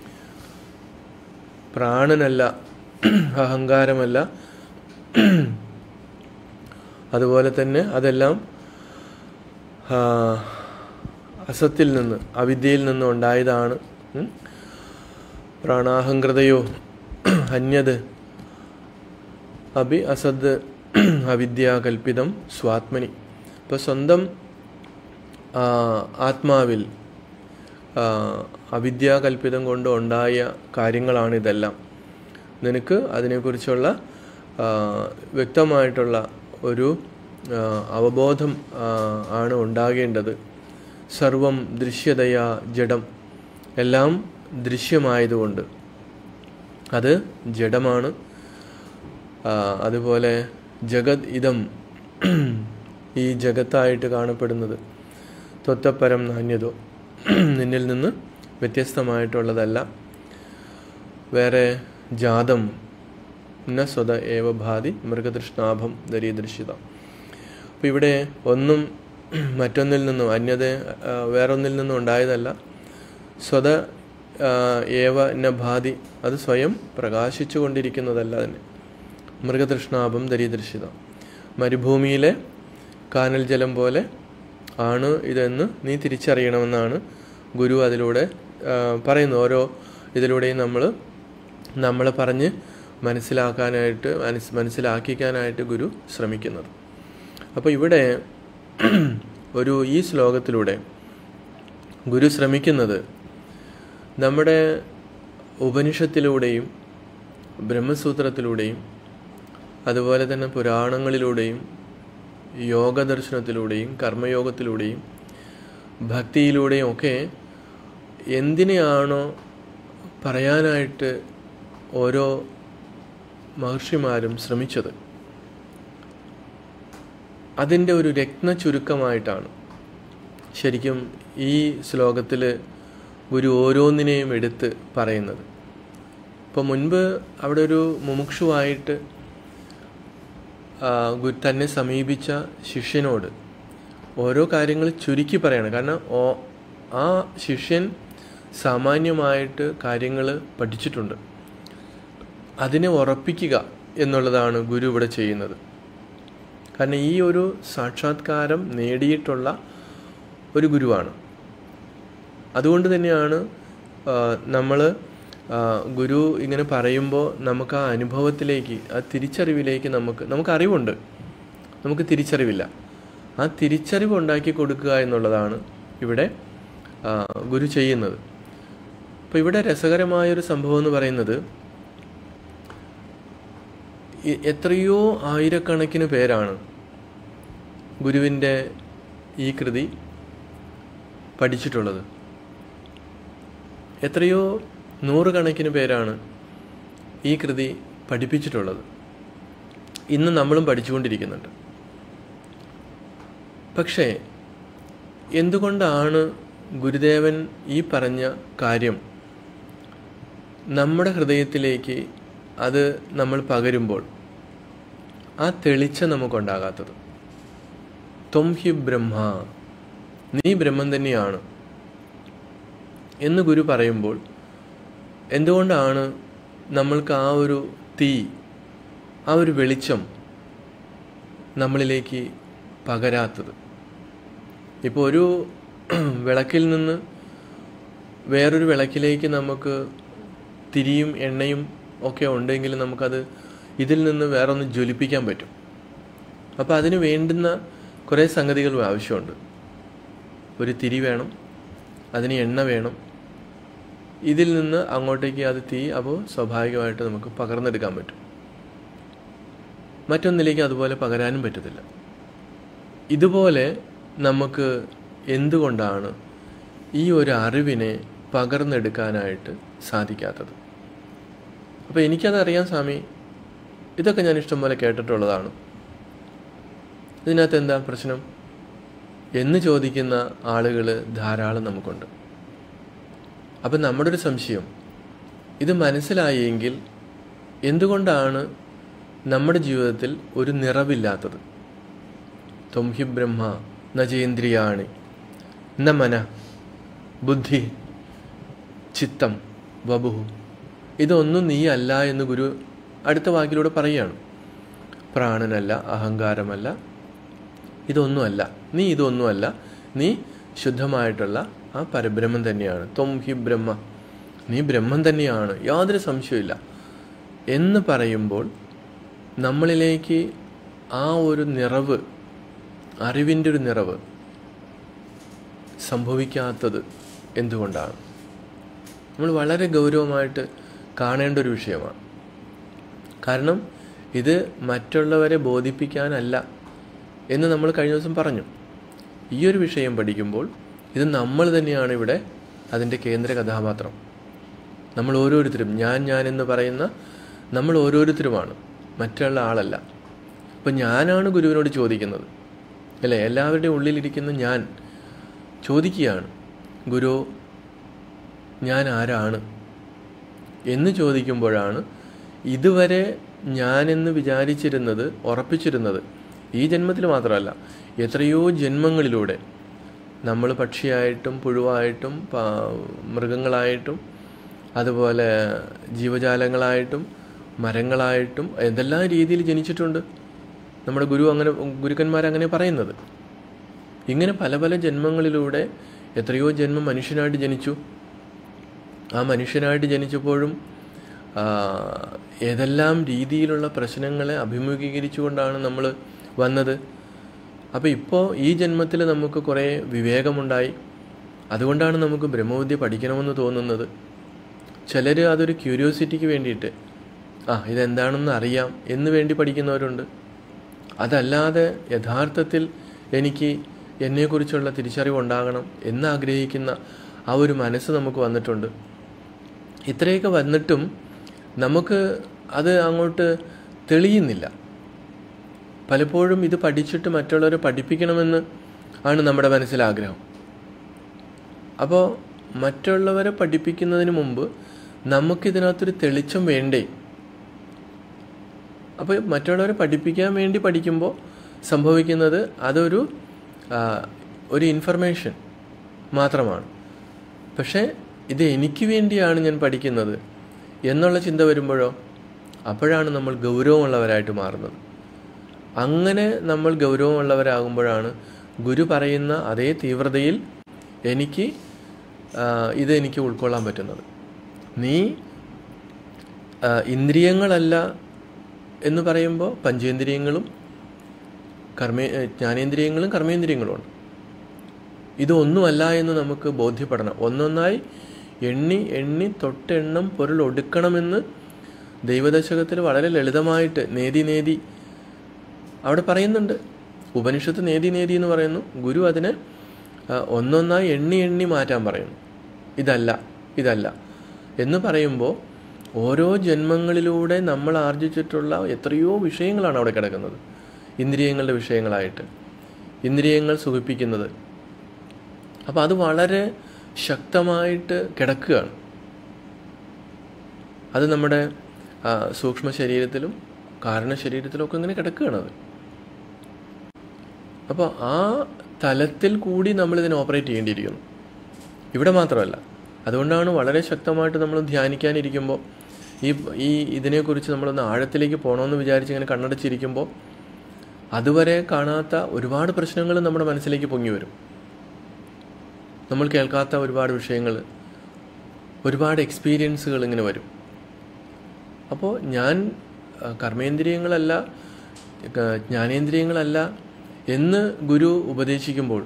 പ്രാണനല്ല, അഹങ്കാരമല്ല, അതുപോലെ തന്നെ അതെല്ലാം അസത്തിൽ നിന്ന്, അവിദ്യയിൽ നിന്ന് ഉണ്ടായതാണ്. പ്രാണാഹങ്കൃതയോ അന്യത് അഭി അസദ് അവിദ്യാകൽപ്പിതം സ്വാത്മനി. ഇപ്പോൾ സ്വന്തം ആത്മാവിൽ അവിദ്യാകൽപ്പിതം കൊണ്ട് ഉണ്ടായ കാര്യങ്ങളാണിതെല്ലാം. നിനക്ക് അതിനെക്കുറിച്ചുള്ള വ്യക്തമായിട്ടുള്ള ഒരു അവബോധം ആണ് ഉണ്ടാകേണ്ടത്. സർവം ദൃശ്യതയാ ജഡം, എല്ലാം ദൃശ്യമായതുകൊണ്ട് അത് ജഡമാണ്. അതുപോലെ ജഗത് ഇതം, ഈ ജഗത്തായിട്ട് കാണപ്പെടുന്നത്, ത്വത്തപരം നാന്യതോ, നിന്നിൽ നിന്ന് വ്യത്യസ്തമായിട്ടുള്ളതല്ല, വേറെ ജാതം ന സ്വത ഏവ ഭാതി മൃഗതൃഷ്ണാഭം ദരീദൃശ്യത. അപ്പോൾ ഇവിടെ ഒന്നും മറ്റൊന്നിൽ നിന്നും വേറൊന്നിൽ നിന്നും ഉണ്ടായതല്ല. സ്വത ഏവ ന ഭാതി, അത് സ്വയം പ്രകാശിച്ചു കൊണ്ടിരിക്കുന്നതല്ല തന്നെ. മൃഗതൃഷ്ണാപം ദരീദൃശിത, മരുഭൂമിയിലെ കാനൽ ജലം പോലെ ആണ് ഇതെന്ന് നീ തിരിച്ചറിയണമെന്നാണ് ഗുരു അതിലൂടെ പറയുന്നു. ഓരോ ഇതിലൂടെയും നമ്മളെ പറഞ്ഞ് മനസ്സിലാക്കിക്കാനായിട്ട് ഗുരു ശ്രമിക്കുന്നത്. അപ്പോൾ ഇവിടെ ഈ ശ്ലോകത്തിലൂടെ ഗുരു ശ്രമിക്കുന്നത് നമ്മുടെ ഉപനിഷത്തിലൂടെയും ബ്രഹ്മസൂത്രത്തിലൂടെയും അതുപോലെ തന്നെ പുരാണങ്ങളിലൂടെയും യോഗദർശനത്തിലൂടെയും കർമ്മയോഗത്തിലൂടെയും ഭക്തിയിലൂടെയും ഒക്കെ എന്തിനെയാണോ പറയാനായിട്ട് ഓരോ മഹർഷിമാരും ശ്രമിച്ചത്, അതിൻ്റെ ഒരു രത്ന ചുരുക്കമായിട്ടാണ് ശരിക്കും ഈ ശ്ലോകത്തിൽ ഗുരു ഓരോന്നിനെയും എടുത്ത് പറയുന്നത്. ഇപ്പോൾ മുൻപ് അവിടെ ഒരു മുമുക്ഷുവായിട്ട് തന്നെ സമീപിച്ച ശിഷ്യനോട് ഓരോ കാര്യങ്ങൾ ചുരുക്കി പറയണം. കാരണം ആ ശിഷ്യൻ സാമാന്യമായിട്ട് കാര്യങ്ങൾ പഠിച്ചിട്ടുണ്ട്. അതിനെ ഉറപ്പിക്കുക എന്നുള്ളതാണ് ഗുരു ഇവിടെ ചെയ്യുന്നത്. കാരണം ഈ ഒരു സാക്ഷാത്കാരം നേടിയിട്ടുള്ള ഒരു ഗുരുവാണ്. അതുകൊണ്ട് തന്നെയാണ് ഗുരു ഇങ്ങനെ പറയുമ്പോൾ നമുക്ക് ആ അനുഭവത്തിലേക്ക്, ആ തിരിച്ചറിവിലേക്ക് നമുക്ക് അറിവുണ്ട്, നമുക്ക് തിരിച്ചറിവില്ല. ആ തിരിച്ചറിവ് ഉണ്ടാക്കി കൊടുക്കുക എന്നുള്ളതാണ് ഇവിടെ ഗുരു ചെയ്യുന്നത്. അപ്പോൾ ഇവിടെ രസകരമായൊരു സംഭവം എന്ന് പറയുന്നത്, എത്രയോ ആയിരക്കണക്കിന് പേരാണ് ഗുരുവിൻ്റെ ഈ കൃതി പഠിച്ചിട്ടുള്ളത്. എത്രയോ നൂറുകണക്കിന് പേരാണ് ഈ കൃതി പഠിപ്പിച്ചിട്ടുള്ളത്. ഇന്ന് നമ്മളും പഠിച്ചുകൊണ്ടിരിക്കുന്നുണ്ട്. പക്ഷേ എന്തുകൊണ്ടാണ് ഗുരുദേവൻ ഈ പറഞ്ഞ കാര്യം നമ്മുടെ ഹൃദയത്തിലേക്ക് അത് നമ്മൾ പകരുമ്പോൾ ആ തെളിച്ചം നമുക്കുണ്ടാകാത്തത്? ത്വം ഹി ബ്രഹ്മ, നീ ബ്രഹ്മം തന്നെയാണ് എന്ന് ഗുരു പറയുമ്പോൾ എന്തുകൊണ്ടാണ് നമ്മൾക്ക് ആ ഒരു തീ, ആ ഒരു വെളിച്ചം നമ്മളിലേക്ക് പകരാത്തത്? ഇപ്പോൾ ഒരു വിളക്കിൽ നിന്ന് വേറൊരു വിളക്കിലേക്ക് നമുക്ക് തിരിയും എണ്ണയും ഒക്കെ ഉണ്ടെങ്കിൽ നമുക്കത് ഇതിൽ നിന്ന് വേറൊന്ന് ജ്വലിപ്പിക്കാൻ പറ്റും. അപ്പോൾ അതിന് വേണ്ടുന്ന കുറേ സംഗതികൾ ആവശ്യമുണ്ട്. ഒരു തിരി വേണം, അതിന് എണ്ണ വേണം, ഇതിൽ നിന്ന് അങ്ങോട്ടേക്ക് അത് തീ അപ്പോൾ സ്വാഭാവികമായിട്ട് നമുക്ക് പകർന്നെടുക്കാൻ പറ്റും. മറ്റൊന്നിലേക്ക് അതുപോലെ പകരാനും പറ്റത്തില്ല. ഇതുപോലെ നമുക്ക് എന്തുകൊണ്ടാണ് ഈ ഒരു അറിവിനെ പകർന്നെടുക്കാനായിട്ട് സാധിക്കാത്തത്? അപ്പോൾ എനിക്കതറിയാം സ്വാമി, ഇതൊക്കെ ഞാൻ ഇഷ്ടംപോലെ കേട്ടിട്ടുള്ളതാണ്, ഇതിനകത്ത് എന്താ പ്രശ്നം എന്ന് ചോദിക്കുന്ന ആളുകൾ ധാരാളം നമുക്കുണ്ട്. അപ്പം നമ്മുടെ ഒരു സംശയം, ഇത് മനസ്സിലായെങ്കിൽ എന്തുകൊണ്ടാണ് നമ്മുടെ ജീവിതത്തിൽ ഒരു നിറവില്ലാത്തത്? ത്വം ഹി ബ്രഹ്മ ന ചേന്ദ്രിയാണി ന മന ബുദ്ധി ചിത്തം വപുഹു, ഇതൊന്നും നീ അല്ല എന്ന് ഗുരു അടുത്ത വാക്കിലൂടെ പറയുകയാണ്. പ്രാണനല്ല, അഹങ്കാരമല്ല, ഇതൊന്നുമല്ല, നീ ഇതൊന്നുമല്ല, നീ ശുദ്ധമായിട്ടുള്ള ആ പരബ്രഹ്മം തന്നെയാണ്. ത്വം ഹി ബ്രഹ്മ, നീ ബ്രഹ്മം തന്നെയാണ്, യാതൊരു സംശയമില്ല എന്ന് പറയുമ്പോൾ നമ്മളിലേക്ക് ആ ഒരു നിറവ്, അറിവിൻ്റെ ഒരു നിറവ് സംഭവിക്കാത്തത് എന്തുകൊണ്ടാണ്? നമ്മൾ വളരെ ഗൗരവമായിട്ട് കാണേണ്ട ഒരു വിഷയമാണ്. കാരണം ഇത് മറ്റുള്ളവരെ ബോധിപ്പിക്കാനല്ല എന്ന് നമ്മൾ കഴിഞ്ഞ ദിവസം പറഞ്ഞു. ഈ ഒരു വിഷയം പഠിക്കുമ്പോൾ ഇത് നമ്മൾ തന്നെയാണ് ഇവിടെ അതിൻ്റെ കേന്ദ്ര കഥാപാത്രം. നമ്മൾ ഓരോരുത്തരും, ഞാൻ എന്ന് പറയുന്ന നമ്മൾ ഓരോരുത്തരുമാണ്, മറ്റുള്ള ആളല്ല. അപ്പം ഞാനാണ് ഗുരുവിനോട് ചോദിക്കുന്നത്, അല്ലേ? എല്ലാവരുടെയും ഉള്ളിലിരിക്കുന്ന ഞാൻ ചോദിക്കുകയാണ്, ഗുരു ഞാൻ ആരാണ് എന്ന് ചോദിക്കുമ്പോഴാണ് ഇതുവരെ ഞാനെന്ന് വിചാരിച്ചിരുന്നത്, ഉറപ്പിച്ചിരുന്നത് ഈ ജന്മത്തിൽ മാത്രമല്ല, എത്രയോ ജന്മങ്ങളിലൂടെ നമ്മൾ പക്ഷിയായിട്ടും പുഴുവായിട്ടും മൃഗങ്ങളായിട്ടും അതുപോലെ ജീവജാലങ്ങളായിട്ടും മരങ്ങളായിട്ടും എന്തെല്ലാം രീതിയിൽ ജനിച്ചിട്ടുണ്ട്. നമ്മുടെ ഗുരുക്കന്മാരങ്ങനെ പറയുന്നത്. ഇങ്ങനെ പല പല ജന്മങ്ങളിലൂടെ എത്രയോ ജന്മം മനുഷ്യനായിട്ട് ജനിച്ചു. ആ മനുഷ്യനായിട്ട് ജനിച്ചപ്പോഴും ഏതെല്ലാം രീതിയിലുള്ള പ്രശ്നങ്ങളെ അഭിമുഖീകരിച്ചുകൊണ്ടാണ് നമ്മൾ വന്നത്. അപ്പോൾ ഇപ്പോൾ ഈ ജന്മത്തിൽ നമുക്ക് കുറേ വിവേകമുണ്ടായി. അതുകൊണ്ടാണ് നമുക്ക് ബ്രഹ്മവിദ്യ പഠിക്കണമെന്ന് തോന്നുന്നത്. ചിലർ അതൊരു ക്യൂരിയോസിറ്റിക്ക് വേണ്ടിയിട്ട് ഇതെന്താണെന്ന് അറിയാം എന്ന് വേണ്ടി പഠിക്കുന്നവരുണ്ട്. അതല്ലാതെ യഥാർത്ഥത്തിൽ എനിക്ക് എന്നെക്കുറിച്ചുള്ള തിരിച്ചറിവുണ്ടാകണം എന്നാഗ്രഹിക്കുന്ന ആ ഒരു മനസ്സ് നമുക്ക് വന്നിട്ടുണ്ട്. ഇത്രയൊക്കെ വന്നിട്ടും നമുക്ക് അത് അങ്ങോട്ട് തെളിയുന്നില്ല. പലപ്പോഴും ഇത് പഠിച്ചിട്ട് മറ്റുള്ളവരെ പഠിപ്പിക്കണമെന്ന് ആണ് നമ്മുടെ മനസ്സിലാഗ്രഹം. അപ്പോൾ മറ്റുള്ളവരെ പഠിപ്പിക്കുന്നതിന് മുമ്പ് നമുക്കിതിനകത്തൊരു തെളിച്ചം വേണ്ടേ? അപ്പോൾ മറ്റുള്ളവരെ പഠിപ്പിക്കാൻ വേണ്ടി പഠിക്കുമ്പോൾ സംഭവിക്കുന്നത് അതൊരു ഇൻഫർമേഷൻ മാത്രമാണ്. പക്ഷേ ഇത് എനിക്ക് വേണ്ടിയാണ് ഞാൻ പഠിക്കുന്നത് എന്നുള്ള ചിന്ത വരുമ്പോഴോ അപ്പോഴാണ് നമ്മൾ ഗൗരവമുള്ളവരായിട്ട് മാറുന്നത്. അങ്ങനെ നമ്മൾ ഗൗരവമുള്ളവരാകുമ്പോഴാണ് ഗുരു പറയുന്ന അതേ തീവ്രതയിൽ ഇതെനിക്ക് ഉൾക്കൊള്ളാൻ പറ്റുന്നത്. നീ ഇന്ദ്രിയങ്ങളല്ല എന്ന് പറയുമ്പോൾ പഞ്ചേന്ദ്രിയങ്ങളും ജ്ഞാനേന്ദ്രിയങ്ങളും കർമ്മേന്ദ്രിയങ്ങളുമുണ്ട്. ഇതൊന്നുമല്ല എന്ന് നമുക്ക് ബോധ്യപ്പെടണം. ഒന്നൊന്നായി എണ്ണി എണ്ണി തൊട്ടെണ്ണം പൊരുൾ ഒടുക്കണമെന്ന് ദൈവദശകത്തിൽ വളരെ ലളിതമായിട്ട് നേതി അവിടെ പറയുന്നുണ്ട്. ഉപനിഷത്ത് നേതി എന്ന് പറയുന്നു. ഗുരു അതിനെ ഒന്നൊന്നായി എണ്ണി എണ്ണി മാറ്റാൻ പറയുന്നു. ഇതല്ല എന്ന് പറയുമ്പോൾ ഓരോ ജന്മങ്ങളിലൂടെ നമ്മൾ ആർജിച്ചിട്ടുള്ള എത്രയോ വിഷയങ്ങളാണ് അവിടെ കിടക്കുന്നത്. ഇന്ദ്രിയങ്ങളുടെ വിഷയങ്ങളായിട്ട് ഇന്ദ്രിയങ്ങൾ സുഖിപ്പിക്കുന്നത്. അപ്പോൾ അത് വളരെ ശക്തമായിട്ട് കിടക്കുകയാണ്. അത് നമ്മുടെ സൂക്ഷ്മ ശരീരത്തിലും കാരണ ശരീരത്തിലും ഒക്കെ ഇങ്ങനെ കിടക്കുകയാണത്. അപ്പോൾ ആ തലത്തിൽ കൂടി നമ്മളിതിനെ ഓപ്പറേറ്റ് ചെയ്യേണ്ടിയിരിക്കുന്നു. ഇവിടെ മാത്രമല്ല. അതുകൊണ്ടാണ് വളരെ ശക്തമായിട്ട് നമ്മൾ ധ്യാനിക്കാനിരിക്കുമ്പോൾ ഇതിനെക്കുറിച്ച് നമ്മളൊന്ന് ആഴത്തിലേക്ക് പോകണമെന്ന് വിചാരിച്ച് ഇങ്ങനെ കണ്ണടച്ചിരിക്കുമ്പോൾ അതുവരെ കാണാത്ത ഒരുപാട് പ്രശ്നങ്ങൾ നമ്മുടെ മനസ്സിലേക്ക് പൊങ്ങി വരും. നമ്മൾ കേൾക്കാത്ത ഒരുപാട് വിഷയങ്ങൾ, ഒരുപാട് എക്സ്പീരിയൻസുകൾ ഇങ്ങനെ വരും. അപ്പോൾ ഞാൻ കർമ്മേന്ദ്രിയങ്ങളല്ല ജ്ഞാനേന്ദ്രിയങ്ങളല്ല എന്ന് ഗുരു ഉപദേശിക്കുമ്പോൾ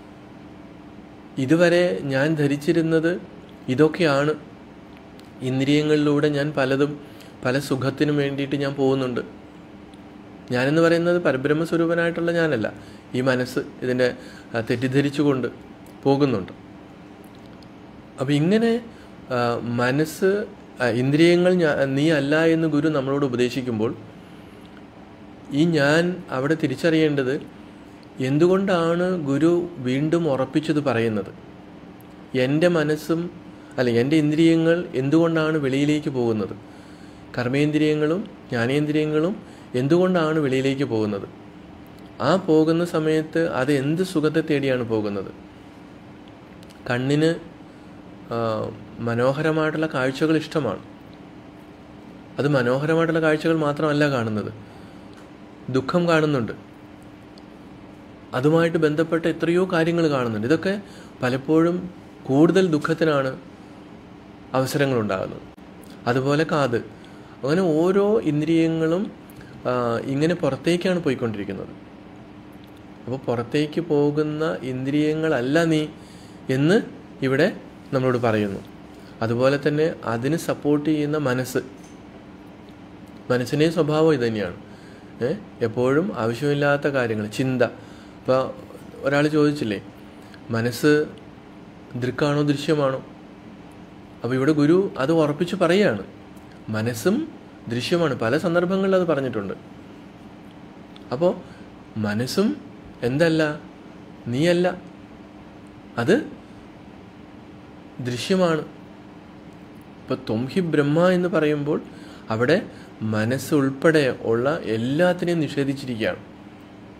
ഇതുവരെ ഞാൻ ധരിച്ചിരുന്നത് ഇതൊക്കെയാണ്. ഇന്ദ്രിയങ്ങളിലൂടെ ഞാൻ പല സുഖത്തിനും വേണ്ടിയിട്ട് ഞാൻ പോകുന്നുണ്ട്. ഞാനെന്ന് പറയുന്നത് പരബ്രഹ്മസ്വരൂപനായിട്ടുള്ള ഞാനല്ല. ഈ മനസ്സ് ഇതിൻ്റെ തെറ്റിദ്ധരിച്ചുകൊണ്ട് പോകുന്നുണ്ട്. അപ്പം ഇങ്ങനെ മനസ്സ് ഇന്ദ്രിയങ്ങൾ നീ അല്ല എന്ന് ഗുരു നമ്മളോട് ഉപദേശിക്കുമ്പോൾ ഈ ഞാൻ അവിടെ തിരിച്ചറിയേണ്ടത് എന്തുകൊണ്ടാണ് ഗുരു വീണ്ടും ഉറപ്പിച്ചത് പറയുന്നത്. എൻ്റെ മനസ്സും എൻ്റെ ഇന്ദ്രിയങ്ങൾ എന്തുകൊണ്ടാണ് വെളിയിലേക്ക് പോകുന്നത്, കർമ്മേന്ദ്രിയങ്ങളും ജ്ഞാനേന്ദ്രിയങ്ങളും എന്തുകൊണ്ടാണ് വെളിയിലേക്ക് പോകുന്നത്, ആ പോകുന്ന സമയത്ത് അത് എന്ത് സുഖത്തെ തേടിയാണ് പോകുന്നത്. കണ്ണിന് മനോഹരമായിട്ടുള്ള കാഴ്ചകൾ ഇഷ്ടമാണ്. അത് മനോഹരമായിട്ടുള്ള കാഴ്ചകൾ മാത്രമല്ല കാണുന്നത്, ദുഃഖം കാണുന്നുണ്ട്, അതുമായിട്ട് ബന്ധപ്പെട്ട എത്രയോ കാര്യങ്ങൾ കാണുന്നുണ്ട്. ഇതൊക്കെ പലപ്പോഴും കൂടുതൽ ദുഃഖത്തിനാണ് അവസരങ്ങളുണ്ടാകുന്നത്. അതുപോലെ കാത്, അങ്ങനെ ഓരോ ഇന്ദ്രിയങ്ങളും ഇങ്ങനെ പുറത്തേക്കാണ് പോയിക്കൊണ്ടിരിക്കുന്നത്. അപ്പോൾ പുറത്തേക്ക് പോകുന്ന ഇന്ദ്രിയങ്ങളല്ല നീ എന്ന് ഇവിടെ നമ്മളോട് പറയുന്നു. അതുപോലെ തന്നെ അതിന് സപ്പോർട്ട് ചെയ്യുന്ന മനസ്സിൻ്റെ സ്വഭാവം ഇത് തന്നെയാണ്. എപ്പോഴും ആവശ്യമില്ലാത്ത കാര്യങ്ങൾ, ചിന്ത. ഇപ്പോൾ ഒരാൾ ചോദിച്ചില്ലേ, മനസ്സ് ദൃക്കാണോ ദൃശ്യമാണോ? അപ്പോൾ ഇവിടെ ഗുരു അത് ഉറപ്പിച്ച് പറയുകയാണ്, മനസ്സും ദൃശ്യമാണ്. പല സന്ദർഭങ്ങളിൽ അത് പറഞ്ഞിട്ടുണ്ട്. അപ്പോൾ മനസ്സും എന്തല്ല, നീയല്ല, അത് ദൃശ്യമാണ്. ഇപ്പോൾ ത്വംഹി ബ്രഹ്മ എന്ന് പറയുമ്പോൾ അവിടെ മനസ്സുൾപ്പെടെ ഉള്ള എല്ലാത്തിനെയും നിഷേധിച്ചിരിക്കുകയാണ്.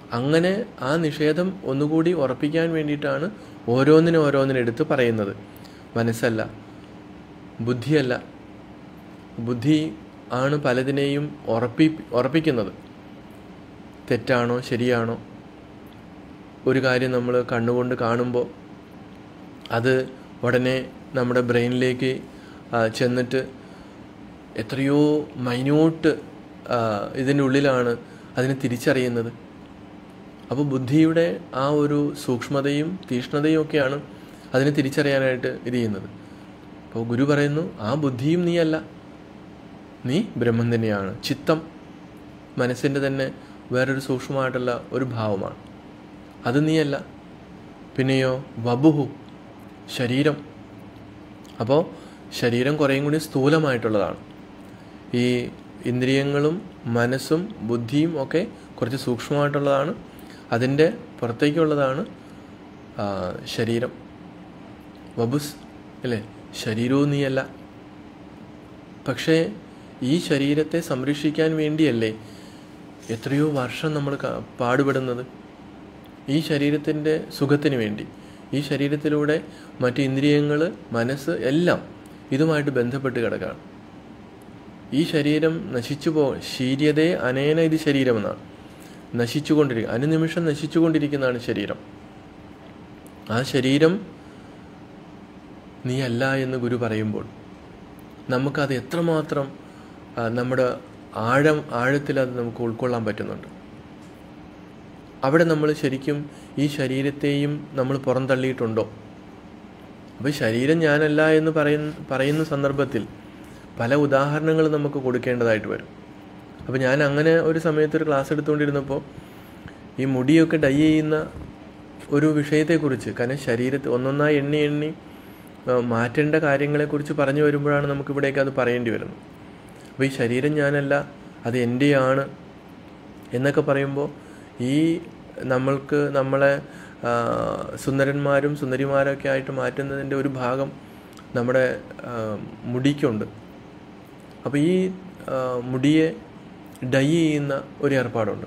അങ്ങനെ ആ നിഷേധം ഒന്നുകൂടി ഉറപ്പിക്കാൻ വേണ്ടിയിട്ടാണ് ഓരോന്നിനെടുത്ത് പറയുന്നത്. മനസ്സല്ല, ബുദ്ധിയല്ല. ബുദ്ധി ആണ് പലതിനെയും ഉറപ്പിക്കുന്നത്. തെറ്റാണോ ശരിയാണോ ഒരു കാര്യം നമ്മൾ കണ്ണുകൊണ്ട് കാണുമ്പോൾ അത് ഉടനെ നമ്മുടെ ബ്രെയിനിലേക്ക് ചെന്നിട്ട് എത്രയോ മൈന്യൂട്ട് ഇതിൻ്റെ ഉള്ളിലാണ് അതിനെ തിരിച്ചറിയുന്നത്. അപ്പോൾ ബുദ്ധിയുടെ ആ ഒരു സൂക്ഷ്മതയും തീക്ഷ്ണതയും ഒക്കെയാണ് അതിനെ തിരിച്ചറിയാനായിട്ട് ഇത് ചെയ്യുന്നത്. അപ്പോൾ ഗുരു പറയുന്നു, ആ ബുദ്ധിയും നീയല്ല, നീ ബ്രഹ്മം തന്നെയാണ്. ചിത്തം മനസ്സിൻ്റെ തന്നെ വേറൊരു സൂക്ഷ്മമായിട്ടുള്ള ഒരു ഭാവമാണ്, അത് നീയല്ല. പിന്നെയോ വബുഹു, ശരീരം. അപ്പോൾ ശരീരം കുറേയും കൂടി സ്ഥൂലമായിട്ടുള്ളതാണ്. ഈ ഇന്ദ്രിയങ്ങളും മനസ്സും ബുദ്ധിയും ഒക്കെ കുറച്ച് സൂക്ഷ്മമായിട്ടുള്ളതാണ്. അതിൻ്റെ പുറത്തേക്കുള്ളതാണ് ശരീരം. വബുസ് അല്ലേ, ശരീരവും നീയല്ല. പക്ഷേ ഈ ശരീരത്തെ സംരക്ഷിക്കാൻ വേണ്ടിയല്ലേ എത്രയോ വർഷം നമ്മൾ പാടുപെടുന്നത്. ഈ ശരീരത്തിൻ്റെ സുഖത്തിന് വേണ്ടി. ഈ ശരീരത്തിലൂടെ മറ്റ് ഇന്ദ്രിയങ്ങൾ, മനസ്സ് ഇതുമായിട്ട് ബന്ധപ്പെട്ട് കിടക്കുകയാണ്. ഈ ശരീരം ശീര്യതേ അനേന ഇത് ശരീരമെന്നാണ്. നശിച്ചുകൊണ്ടിരിക്കുക, അനുനിമിഷം നശിച്ചുകൊണ്ടിരിക്കുന്നതാണ് ശരീരം. ആ ശരീരം നീ അല്ല എന്ന് ഗുരു പറയുമ്പോൾ നമുക്കത് എത്രമാത്രം നമ്മുടെ ആഴത്തിൽ അത് നമുക്ക് ഉൾക്കൊള്ളാൻ പറ്റുന്നുണ്ട്. അവിടെ നമ്മൾ ശരിക്കും ഈ ശരീരത്തെയും നമ്മൾ പുറന്തള്ളിയിട്ടുണ്ടോ? അപ്പോൾ ശരീരം ഞാനല്ല എന്ന് പറയുന്ന സന്ദർഭത്തിൽ പല ഉദാഹരണങ്ങൾ നമുക്ക് കൊടുക്കേണ്ടതായിട്ട് വരും. അപ്പോൾ ഞാൻ അങ്ങനെ ഒരു സമയത്തൊരു ക്ലാസ് എടുത്തുകൊണ്ടിരുന്നപ്പോൾ ഈ മുടിയൊക്കെ ഡൈ ചെയ്യുന്ന ഒരു വിഷയത്തെക്കുറിച്ച്, കാരണം ശരീരത്തിൽ ഒന്നൊന്നായി എണ്ണി മാറ്റേണ്ട കാര്യങ്ങളെക്കുറിച്ച് പറഞ്ഞു വരുമ്പോഴാണ് നമുക്കിവിടേക്ക് അത് പറയേണ്ടി വരുന്നത്. അപ്പോൾ ഈ ശരീരം ഞാനല്ല, അത് എൻ്റെയാണ് എന്നൊക്കെ പറയുമ്പോൾ ഈ നമ്മളെ സുന്ദരന്മാരും സുന്ദരിമാരൊക്കെ ആയിട്ട് മാറ്റുന്നതിൻ്റെ ഒരു ഭാഗം നമ്മുടെ മുടിക്കുണ്ട്. അപ്പോൾ ഈ മുടിയെ ഡൈ ചെയ്യുന്ന ഒരു ഏർപ്പാടുണ്ട്.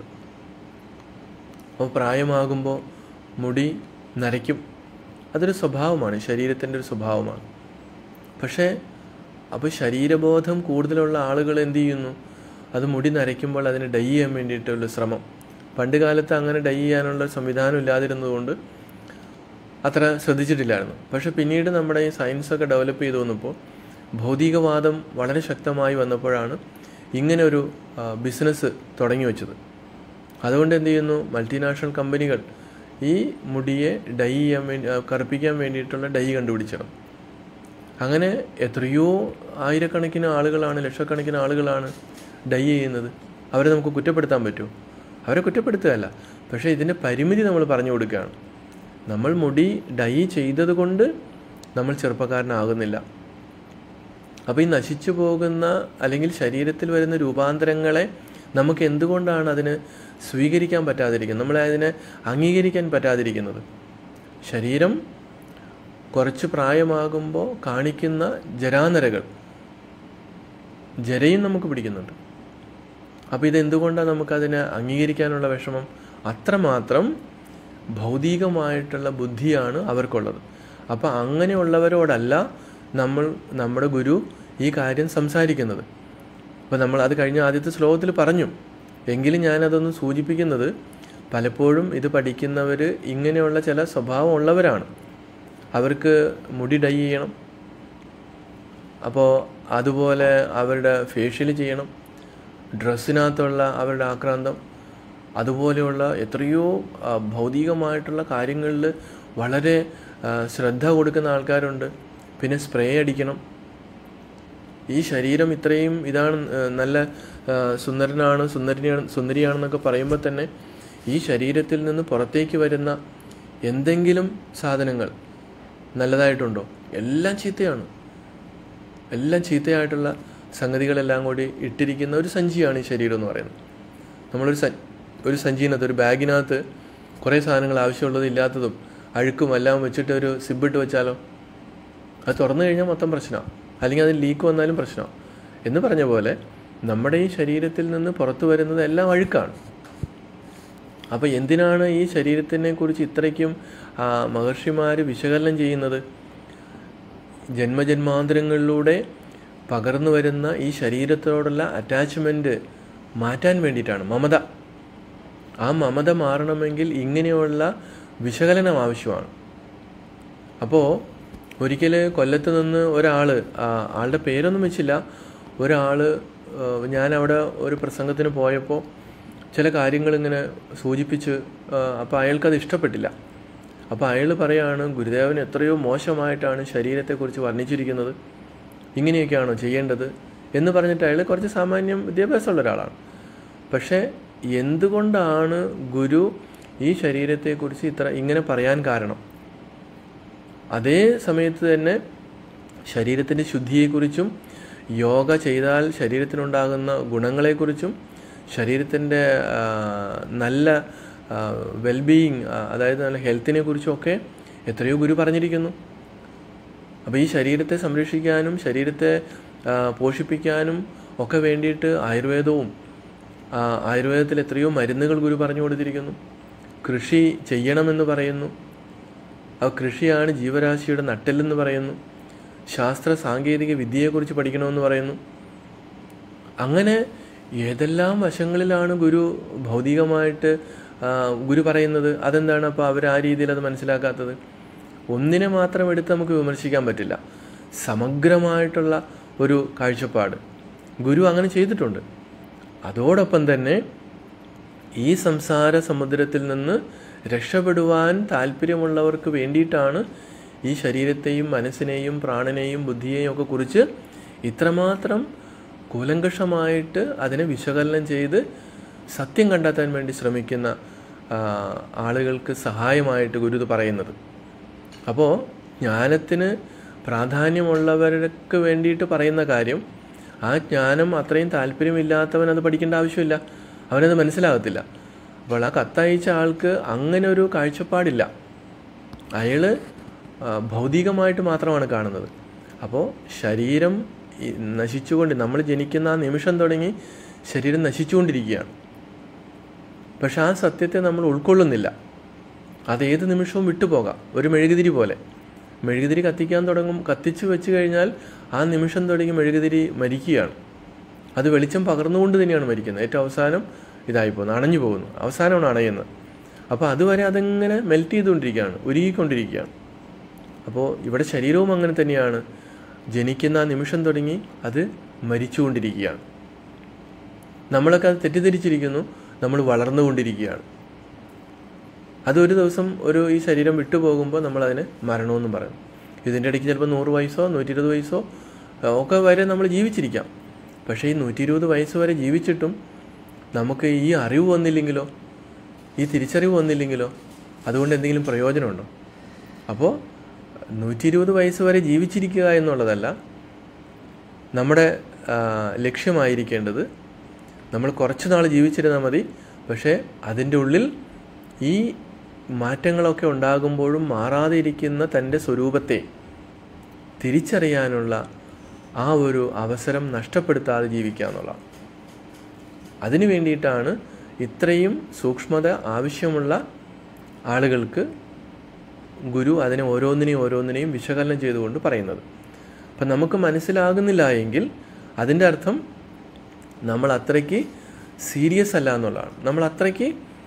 അപ്പോൾ പ്രായമാകുമ്പോൾ മുടി നരയ്ക്കും. അതൊരു സ്വഭാവമാണ്, ശരീരത്തിൻ്റെ ഒരു സ്വഭാവമാണ്. പക്ഷേ അപ്പോൾ ശരീരബോധം കൂടുതലുള്ള ആളുകൾ എന്ത് ചെയ്യുന്നു? അത് മുടി നരയ്ക്കുമ്പോൾ അതിനെ ഡൈ ചെയ്യാൻ വേണ്ടിയിട്ടുള്ള ശ്രമം. പണ്ട് കാലത്ത് അങ്ങനെ ഡൈ ചെയ്യാനുള്ള സംവിധാനം ഇല്ലാതിരുന്നതുകൊണ്ട് അത്ര ശ്രദ്ധിച്ചിട്ടില്ലായിരുന്നു. പക്ഷെ പിന്നീട് നമ്മുടെ ഈ സയൻസൊക്കെ ഡെവലപ്പ് ചെയ്തു വന്നപ്പോൾ, ഭൗതികവാദം വളരെ ശക്തമായി വന്നപ്പോഴാണ് ഇങ്ങനെ ഒരു ബിസിനസ് തുടങ്ങി വെച്ചത്. അതുകൊണ്ട് എന്ത് ചെയ്യുന്നു? മൾട്ടിനാഷണൽ കമ്പനികൾ ഈ മുടിയെ ഡൈ ചെയ്യാൻ കറുപ്പിക്കാൻ വേണ്ടിയിട്ടുള്ള ഡൈ കണ്ടുപിടിച്ചിടും. അങ്ങനെ എത്രയോ ആയിരക്കണക്കിന് ആളുകളാണ്, ലക്ഷക്കണക്കിന് ആളുകളാണ് ഡൈ ചെയ്യുന്നത്. അവരെ നമുക്ക് കുറ്റപ്പെടുത്താൻ പറ്റുമോ? അവരെ കുറ്റപ്പെടുത്തുകയല്ല, പക്ഷേ ഇതിൻ്റെ പരിമിതി നമ്മൾ പറഞ്ഞു കൊടുക്കുകയാണ്. നമ്മൾ മുടി ഡൈ ചെയ്തത് കൊണ്ട് നമ്മൾ ചെറുപ്പക്കാരനാകുന്നില്ല. അപ്പോൾ ഈ നശിച്ചു പോകുന്ന അല്ലെങ്കിൽ ശരീരത്തിൽ വരുന്ന രൂപാന്തരങ്ങളെ നമുക്ക് എന്തുകൊണ്ടാണ് അതിന് സ്വീകരിക്കാൻ പറ്റാതിരിക്കുന്നത്, നമ്മളെ അതിനെ അംഗീകരിക്കാൻ പറ്റാതിരിക്കുന്നത്? ശരീരം കുറച്ച് പ്രായമാകുമ്പോൾ കാണിക്കുന്ന ജരാനരകൾ, ജരയും നമുക്ക് പിടിക്കുന്നുണ്ട്. അപ്പോൾ ഇതെന്തുകൊണ്ടാണ് നമുക്കതിനെ അംഗീകരിക്കാനുള്ള വിഷമം? അത്രമാത്രം ഭൗതികമായിട്ടുള്ള ബുദ്ധിയാണ് അവർക്കുള്ളത്. അപ്പോൾ അങ്ങനെയുള്ളവരോടല്ല നമ്മുടെ ഗുരു ഈ കാര്യം സംസാരിക്കുന്നത്. അപ്പോൾ നമ്മൾ അത് കഴിഞ്ഞ ആദ്യത്തെ ശ്ലോകത്തിൽ പറഞ്ഞു. എങ്കിലും ഞാനതൊന്ന് സൂചിപ്പിക്കുന്നത്, പലപ്പോഴും ഇത് പഠിക്കുന്നവർ ഇങ്ങനെയുള്ള ചില സ്വഭാവം ഉള്ളവരാണ്. അവർക്ക് മുടി ഡൈ ചെയ്യണം, അപ്പോൾ അതുപോലെ അവരുടെ ഫേഷ്യൽ ചെയ്യണം, ഡ്രസ്സിനകത്തുള്ള അവരുടെ ആക്രാന്തം, അതുപോലെയുള്ള എത്രയോ ഭൗതികമായിട്ടുള്ള കാര്യങ്ങളിൽ വളരെ ശ്രദ്ധ കൊടുക്കുന്ന ആൾക്കാരുണ്ട്. പിന്നെ സ്പ്രേ അടിക്കണം. ഈ ശരീരം ഇത്രയും ഇതാണ്, നല്ല സുന്ദരനാണ്, സുന്ദരിയാണെന്നൊക്കെ പറയുമ്പോൾ തന്നെ ഈ ശരീരത്തിൽ നിന്ന് പുറത്തേക്ക് വരുന്ന എന്തെങ്കിലും സാധനങ്ങൾ നല്ലതായിട്ടുണ്ടോ? എല്ലാം ചീത്തയാണ്. എല്ലാം ചീത്തയായിട്ടുള്ള സംഗതികളെല്ലാം കൂടി ഇട്ടിരിക്കുന്ന ഒരു സഞ്ചിയാണ് ഈ ശരീരം എന്ന് പറയുന്നത്. നമ്മളൊരു സഞ്ചിനകത്ത്, ഒരു ബാഗിനകത്ത് കുറേ സാധനങ്ങൾ ആവശ്യമുള്ളതും ഇല്ലാത്തതും അഴുക്കും എല്ലാം വെച്ചിട്ട് ഒരു സിബിട്ട് വെച്ചാലോ, അത് തുറന്നു കഴിഞ്ഞാൽ മൊത്തം പ്രശ്നമാണ്, അല്ലെങ്കിൽ അതിൽ ലീക്ക് വന്നാലും പ്രശ്നമാണ്. എന്ന് പറഞ്ഞ പോലെ നമ്മുടെ ഈ ശരീരത്തിൽ നിന്ന് പുറത്തു വരുന്നത് എല്ലാം അഴുക്കാണ്. അപ്പോൾ എന്തിനാണ് ഈ ശരീരത്തിനെ കുറിച്ച് ഇത്രയ്ക്കും മഹർഷിമാർ വിശകലനം ചെയ്യുന്നത്? ജന്മജന്മാന്തരങ്ങളിലൂടെ പകർന്നു വരുന്ന ഈ ശരീരത്തോടുള്ള അറ്റാച്ച്മെൻറ്റ് മാറ്റാൻ വേണ്ടിയിട്ടാണ്. മമത, ആ മമത മാറണമെങ്കിൽ ഇങ്ങനെയുള്ള വിശകലനം ആവശ്യമാണ്. അപ്പോൾ ഒരിക്കൽ കൊല്ലത്ത് നിന്ന് ഒരാൾ, ആളുടെ പേരൊന്നും വെച്ചില്ല, ഒരാൾ, ഞാനവിടെ ഒരു പ്രസംഗത്തിന് പോയപ്പോൾ ചില കാര്യങ്ങളിങ്ങനെ സൂചിപ്പിച്ച്, അപ്പോൾ അയാൾക്കത് ഇഷ്ടപ്പെട്ടില്ല. അപ്പോൾ അയാൾ പറയുകയാണ്, ഗുരുദേവൻ എത്രയോ മോശമായിട്ടാണ് ശരീരത്തെക്കുറിച്ച് വർണ്ണിച്ചിരിക്കുന്നത്, ഇങ്ങനെയൊക്കെയാണോ ചെയ്യേണ്ടത് എന്ന് പറഞ്ഞിട്ട് അയാൾ കുറച്ച് സാമാന്യം വിദ്യാഭ്യാസമുള്ള ഒരാളാണ്. പക്ഷേ എന്തുകൊണ്ടാണ് ഗുരു ഈ ശരീരത്തെക്കുറിച്ച് ഇങ്ങനെ പറയാൻ കാരണം? അതേ സമയത്ത് തന്നെ ശരീരത്തിൻ്റെ ശുദ്ധിയെക്കുറിച്ചും യോഗ ചെയ്താൽ ശരീരത്തിനുണ്ടാകുന്ന ഗുണങ്ങളെക്കുറിച്ചും ശരീരത്തിൻ്റെ നല്ല വെൽബീയിങ്, അതായത് നല്ല ഹെൽത്തിനെ കുറിച്ചൊക്കെ എത്രയോ ഗുരു പറഞ്ഞിരിക്കുന്നു. അപ്പോൾ ഈ ശരീരത്തെ സംരക്ഷിക്കാനും ശരീരത്തെ പോഷിപ്പിക്കാനും ഒക്കെ വേണ്ടിയിട്ട് ആയുർവേദത്തിൽ എത്രയോ മരുന്നുകൾ ഗുരു പറഞ്ഞു കൊടുത്തിരിക്കുന്നു. കൃഷി ചെയ്യണമെന്ന് പറയുന്നു. ആ കൃഷിയാണ് ജീവരാശിയുടെ നട്ടെല്ലെന്ന് പറയുന്നു. ശാസ്ത്ര സാങ്കേതിക വിദ്യയെക്കുറിച്ച് പഠിക്കണമെന്ന് പറയുന്നു. അങ്ങനെ ഏതെല്ലാം വശങ്ങളിലാണ് ഗുരു ഭൗതികമായിട്ട് ഗുരു പറയുന്നത്? അതെന്താണ് അപ്പോൾ അവർ ആ രീതിയിൽ അത് മനസ്സിലാക്കാത്തത്? ഒന്നിനെ മാത്രം എടുത്ത് നമുക്ക് വിമർശിക്കാൻ പറ്റില്ല. സമഗ്രമായിട്ടുള്ള ഒരു കാഴ്ചപ്പാട് ഗുരു അങ്ങനെ ചെയ്തിട്ടുണ്ട്. അതോടൊപ്പം തന്നെ ഈ സംസാര സമുദ്രത്തിൽ നിന്ന് രക്ഷപ്പെടുവാൻ താല്പര്യമുള്ളവർക്ക് വേണ്ടിയിട്ടാണ് ഈ ശരീരത്തെയും മനസ്സിനെയും പ്രാണനെയും ബുദ്ധിയെയും ഒക്കെ കുറിച്ച് ഇത്രമാത്രം കൂലങ്കഷമായിട്ട് അതിനെ വിശകലനം ചെയ്ത് സത്യം കണ്ടെത്താൻ വേണ്ടി ശ്രമിക്കുന്ന ആളുകൾക്ക് സഹായമായിട്ട് ഗുരു ഇത് പറയുന്നത്. അപ്പോൾ ജ്ഞാനത്തിന് പ്രാധാന്യമുള്ളവർക്ക് വേണ്ടിയിട്ട് പറയുന്ന കാര്യം, ആ ജ്ഞാനം അത്രയും താല്പര്യമില്ലാത്തവൻ അത് പഠിക്കേണ്ട ആവശ്യമില്ല, അവനത് മനസ്സിലാകത്തില്ല. അപ്പോൾ ആ കത്തയച്ച ആൾക്ക് അങ്ങനെ ഒരു കാഴ്ചപ്പാടില്ല. അയാൾ ഭൗതികമായിട്ട് മാത്രമാണ് കാണുന്നത്. അപ്പോൾ ശരീരം നശിച്ചുകൊണ്ട്, നമ്മൾ ജനിക്കുന്ന ആ നിമിഷം തുടങ്ങി ശരീരം നശിച്ചുകൊണ്ടിരിക്കുകയാണ്. പക്ഷെ ആ സത്യത്തെ നമ്മൾ ഉൾക്കൊള്ളുന്നില്ല. അതേത് നിമിഷവും വിട്ടുപോകാം. ഒരു മെഴുകുതിരി പോലെ, മെഴുകുതിരി കത്തിച്ച് വെച്ച് കഴിഞ്ഞാൽ ആ നിമിഷം തുടങ്ങി മെഴുകുതിരി മരിക്കുകയാണ്. അത് വെളിച്ചം പകർന്നുകൊണ്ട് തന്നെയാണ് മരിക്കുന്നത്. ഏറ്റവും അവസാനം ഇതായിപ്പോകുന്നു, അണഞ്ഞു പോകുന്നു, അവസാനമാണ് അണയുന്നത്. അപ്പോൾ അതുവരെ അതെങ്ങനെ മെൽറ്റ് ചെയ്തുകൊണ്ടിരിക്കുകയാണ്, ഉരുകിക്കൊണ്ടിരിക്കുകയാണ്. അപ്പോൾ ഇവിടെ ശരീരവും അങ്ങനെ തന്നെയാണ്. ജനിക്കുന്ന ആ നിമിഷം തുടങ്ങി അത് മരിച്ചുകൊണ്ടിരിക്കുകയാണ്. നമ്മളൊക്കെ അത് തെറ്റിദ്ധരിച്ചിരിക്കുന്നു, നമ്മൾ വളർന്നുകൊണ്ടിരിക്കുകയാണ്. അതൊരു ദിവസം ഈ ശരീരം വിട്ടുപോകുമ്പോൾ നമ്മളതിന് മരണമെന്നും പറയും. ഇതിൻ്റെ ഇടയ്ക്ക് ചിലപ്പോൾ 100 വയസ്സോ 120 വയസ്സോ ഒക്കെ വരെ നമ്മൾ ജീവിച്ചിരിക്കാം. പക്ഷേ ഈ 120 വയസ്സ് വരെ ജീവിച്ചിട്ടും നമുക്ക് ഈ അറിവ് വന്നില്ലെങ്കിലോ, ഈ തിരിച്ചറിവ് വന്നില്ലെങ്കിലോ അതുകൊണ്ട് എന്തെങ്കിലും പ്രയോജനമുണ്ടോ? അപ്പോൾ 120 വയസ്സ് വരെ ജീവിച്ചിരിക്കുക എന്നുള്ളതല്ല നമ്മുടെ ലക്ഷ്യമായിരിക്കേണ്ടത്. നമ്മൾ കുറച്ച് നാൾ ജീവിച്ചിരുന്നാൽ മതി. പക്ഷേ അതിൻ്റെ ഉള്ളിൽ ഈ മാറ്റങ്ങളൊക്കെ ഉണ്ടാകുമ്പോഴും മാറാതെ ഇരിക്കുന്ന തൻ്റെ സ്വരൂപത്തെ തിരിച്ചറിയാനുള്ള ആ ഒരു അവസരം നഷ്ടപ്പെടുത്താതെ ജീവിക്കുക എന്നുള്ളതാണ്. അതിനു വേണ്ടിയിട്ടാണ് ഇത്രയും സൂക്ഷ്മത ആവശ്യമുള്ള ആളുകൾക്ക് ഗുരു അതിനെ ഓരോന്നിനെയും വിശകലനം ചെയ്തുകൊണ്ട് പറയുന്നത്. അപ്പം നമുക്ക് മനസ്സിലാകുന്നില്ല എങ്കിൽ അതിൻ്റെ അർത്ഥം നമ്മൾ അത്രയ്ക്ക് സീരിയസ് അല്ല എന്നുള്ളതാണ്. നമ്മൾ അത്രയ്ക്ക്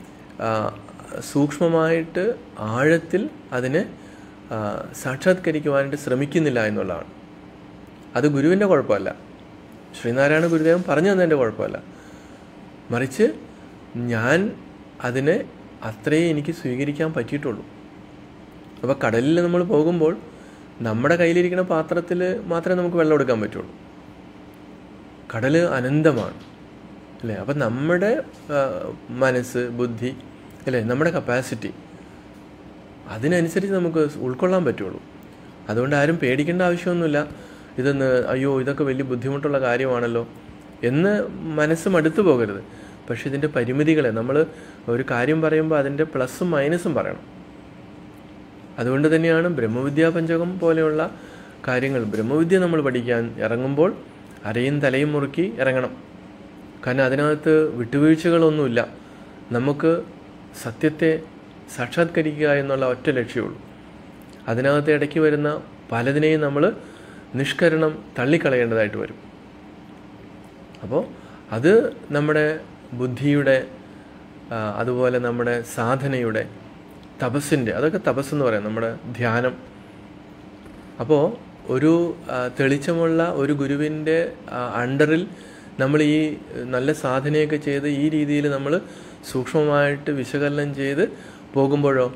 സൂക്ഷ്മമായിട്ട് ആഴത്തിൽ അതിനെ സാക്ഷാത്കരിക്കുവാനായിട്ട് ശ്രമിക്കുന്നില്ല എന്നുള്ളതാണ്. അത് ഗുരുവിൻ്റെ കുഴപ്പമല്ല, ശ്രീനാരായണ ഗുരുദേവൻ പറഞ്ഞു തന്നതിൻ്റെ കുഴപ്പമല്ല. മറിച്ച് ഞാൻ അതിനെ അത്രയേ എനിക്ക് സ്വീകരിക്കാൻ പറ്റിയിട്ടുള്ളൂ. അപ്പോൾ കടലിൽ നമ്മൾ പോകുമ്പോൾ നമ്മുടെ കയ്യിലിരിക്കുന്ന പാത്രത്തിൽ മാത്രമേ നമുക്ക് വെള്ളം എടുക്കാൻ പറ്റുള്ളൂ. കടൽ അനന്തമാണ് അല്ലേ? അപ്പം നമ്മുടെ മനസ്സ്, ബുദ്ധി അല്ലേ, നമ്മുടെ കപ്പാസിറ്റി അതിനനുസരിച്ച് നമുക്ക് ഉൾക്കൊള്ളാൻ പറ്റുള്ളൂ. അതുകൊണ്ട് ആരും പേടിക്കേണ്ട ആവശ്യമൊന്നുമില്ല. ഇതൊക്കെ വലിയ ബുദ്ധിമുട്ടുള്ള കാര്യമാണല്ലോ എന്ന് മനസ്സ് മടുത്തു പോകരുത്. പക്ഷേ ഇതിൻ്റെ പരിമിതികളെ നമ്മൾ ഒരു കാര്യം പറയുമ്പോൾ അതിൻ്റെ പ്ലസ്സും മൈനസും പറയണം. അതുകൊണ്ട് തന്നെയാണ് ബ്രഹ്മവിദ്യാപഞ്ചകം പോലെയുള്ള കാര്യങ്ങൾ, ബ്രഹ്മവിദ്യ നമ്മൾ പഠിക്കാൻ ഇറങ്ങുമ്പോൾ അരയും തലയും മുറുക്കി ഇറങ്ങണം. കാരണം അതിനകത്ത് വിട്ടുവീഴ്ചകളൊന്നുമില്ല. നമുക്ക് സത്യത്തെ സാക്ഷാത്കരിക്കുക എന്നുള്ള ഒറ്റ ലക്ഷ്യമുള്ളൂ. അതിനകത്ത് ഇടയ്ക്ക് വരുന്ന പലതിനെയും നമ്മൾ നിഷ്കരണം തള്ളിക്കളയേണ്ടതായിട്ട് വരും. അപ്പോൾ അത് നമ്മുടെ ബുദ്ധിയുടെ, അതുപോലെ നമ്മുടെ സാധനയുടെ, തപസ്സിൻ്റെ, അതൊക്കെ തപസ്സെന്ന് പറയാം, നമ്മുടെ ധ്യാനം. അപ്പോൾ ഒരു തെളിച്ചമുള്ള ഒരു ഗുരുവിൻ്റെ അണ്ടറിൽ നമ്മൾ ഈ നല്ല സാധനയൊക്കെ ചെയ്ത് ഈ രീതിയിൽ നമ്മൾ സൂക്ഷ്മമായിട്ട് വിശകലനം ചെയ്ത് പോകുമ്പോഴോ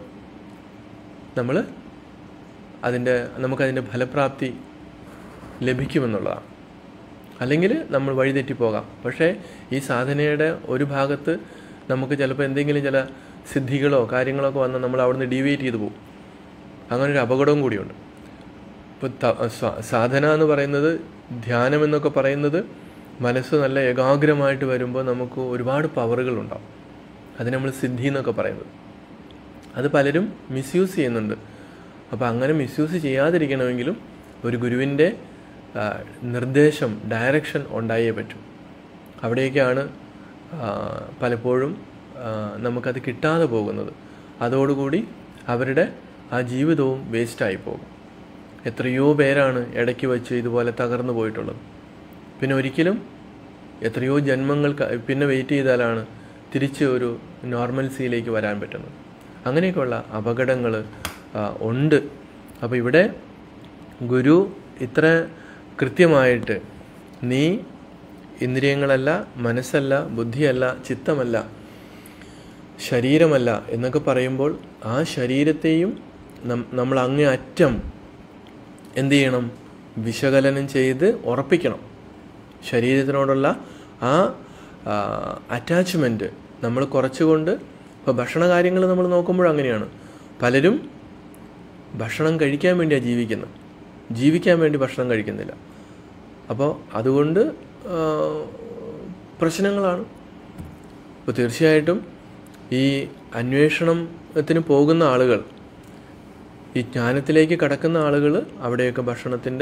നമുക്കതിൻ്റെ ഫലപ്രാപ്തി ലഭിക്കുമെന്നുള്ളതാണ്. അല്ലെങ്കിൽ നമ്മൾ വഴിതെറ്റിപ്പോകാം. പക്ഷേ ഈ സാധനയുടെ ഒരു ഭാഗത്ത് നമുക്ക് ചിലപ്പോൾ എന്തെങ്കിലും ചില സിദ്ധികളോ കാര്യങ്ങളൊക്കെ വന്നാൽ നമ്മൾ അവിടുന്ന് ഡീവിയേറ്റ് ചെയ്ത് പോകും. അങ്ങനൊരു അപകടവും കൂടിയുണ്ട്. ഇപ്പോൾ സാധന എന്ന് പറയുന്നത്, ധ്യാനം എന്നൊക്കെ പറയുന്നത്, മനസ്സ് നല്ല ഏകാഗ്രമായിട്ട് വരുമ്പോൾ നമുക്ക് ഒരുപാട് പവറുകളുണ്ടാവും. അത് നമ്മൾ സിദ്ധി എന്നൊക്കെ പറയുന്നത്. അത് പലരും മിസ്യൂസ് ചെയ്യുന്നുണ്ട്. അപ്പോൾ അങ്ങനെ മിസ്യൂസ് ചെയ്യാതിരിക്കണമെങ്കിലും ഒരു ഗുരുവിൻ്റെ നിർദ്ദേശം, ഡയറക്ഷൻ ഉണ്ടായേ പറ്റും. അവിടേക്കാണ് പലപ്പോഴും നമുക്കത് കിട്ടാതെ പോകുന്നത്. അതോടുകൂടി അവരുടെ ആ ജീവിതവും വേസ്റ്റായി പോകും. എത്രയോ പേരാണ് ഇടയ്ക്ക് വെച്ച് ഇതുപോലെ തകർന്നു പോയിട്ടുള്ളത്. പിന്നെ ഒരിക്കലും എത്രയോ ജന്മങ്ങൾ പിന്നെ വെയിറ്റ് ചെയ്താലാണ് തിരിച്ച് ഒരു നോർമൽസിയിലേക്ക് വരാൻ പറ്റുന്നത്. അങ്ങനെയൊക്കെയുള്ള അപകടങ്ങൾ ഉണ്ട്. അപ്പോൾ ഇവിടെ ഗുരു ഇത്ര കൃത്യമായിട്ട്, നീ ഇന്ദ്രിയങ്ങളല്ല, മനസ്സല്ല, ബുദ്ധിയല്ല, ചിത്തമല്ല, ശരീരമല്ല എന്നൊക്കെ പറയുമ്പോൾ ആ ശരീരത്തെയും നമ്മൾ അങ്ങേ അറ്റം എന്ത് ചെയ്യണം? വിശകലനം ചെയ്ത് ഉറപ്പിക്കണം. ശരീരത്തിനോടുള്ള ആ അറ്റാച്ച്മെൻറ്റ് നമ്മൾ കുറച്ചുകൊണ്ട്, ഇപ്പോൾ ഭക്ഷണ കാര്യങ്ങൾ നമ്മൾ നോക്കുമ്പോൾ അങ്ങനെയാണ്. പലരും ഭക്ഷണം കഴിക്കാൻ വേണ്ടിയാണ് ജീവിക്കുന്നത്, ജീവിക്കാൻ വേണ്ടി ഭക്ഷണം കഴിക്കുന്നില്ല. അപ്പോൾ അതുകൊണ്ട് പ്രശ്നങ്ങളാണ്. അപ്പോൾ തീർച്ചയായിട്ടും ഈ അന്വേഷണത്തിന് പോകുന്ന ആളുകൾ, ഈ ജ്ഞാനത്തിലേക്ക് കടക്കുന്ന ആളുകൾ അവിടെയൊക്കെ ഭക്ഷണത്തിൻ്റെ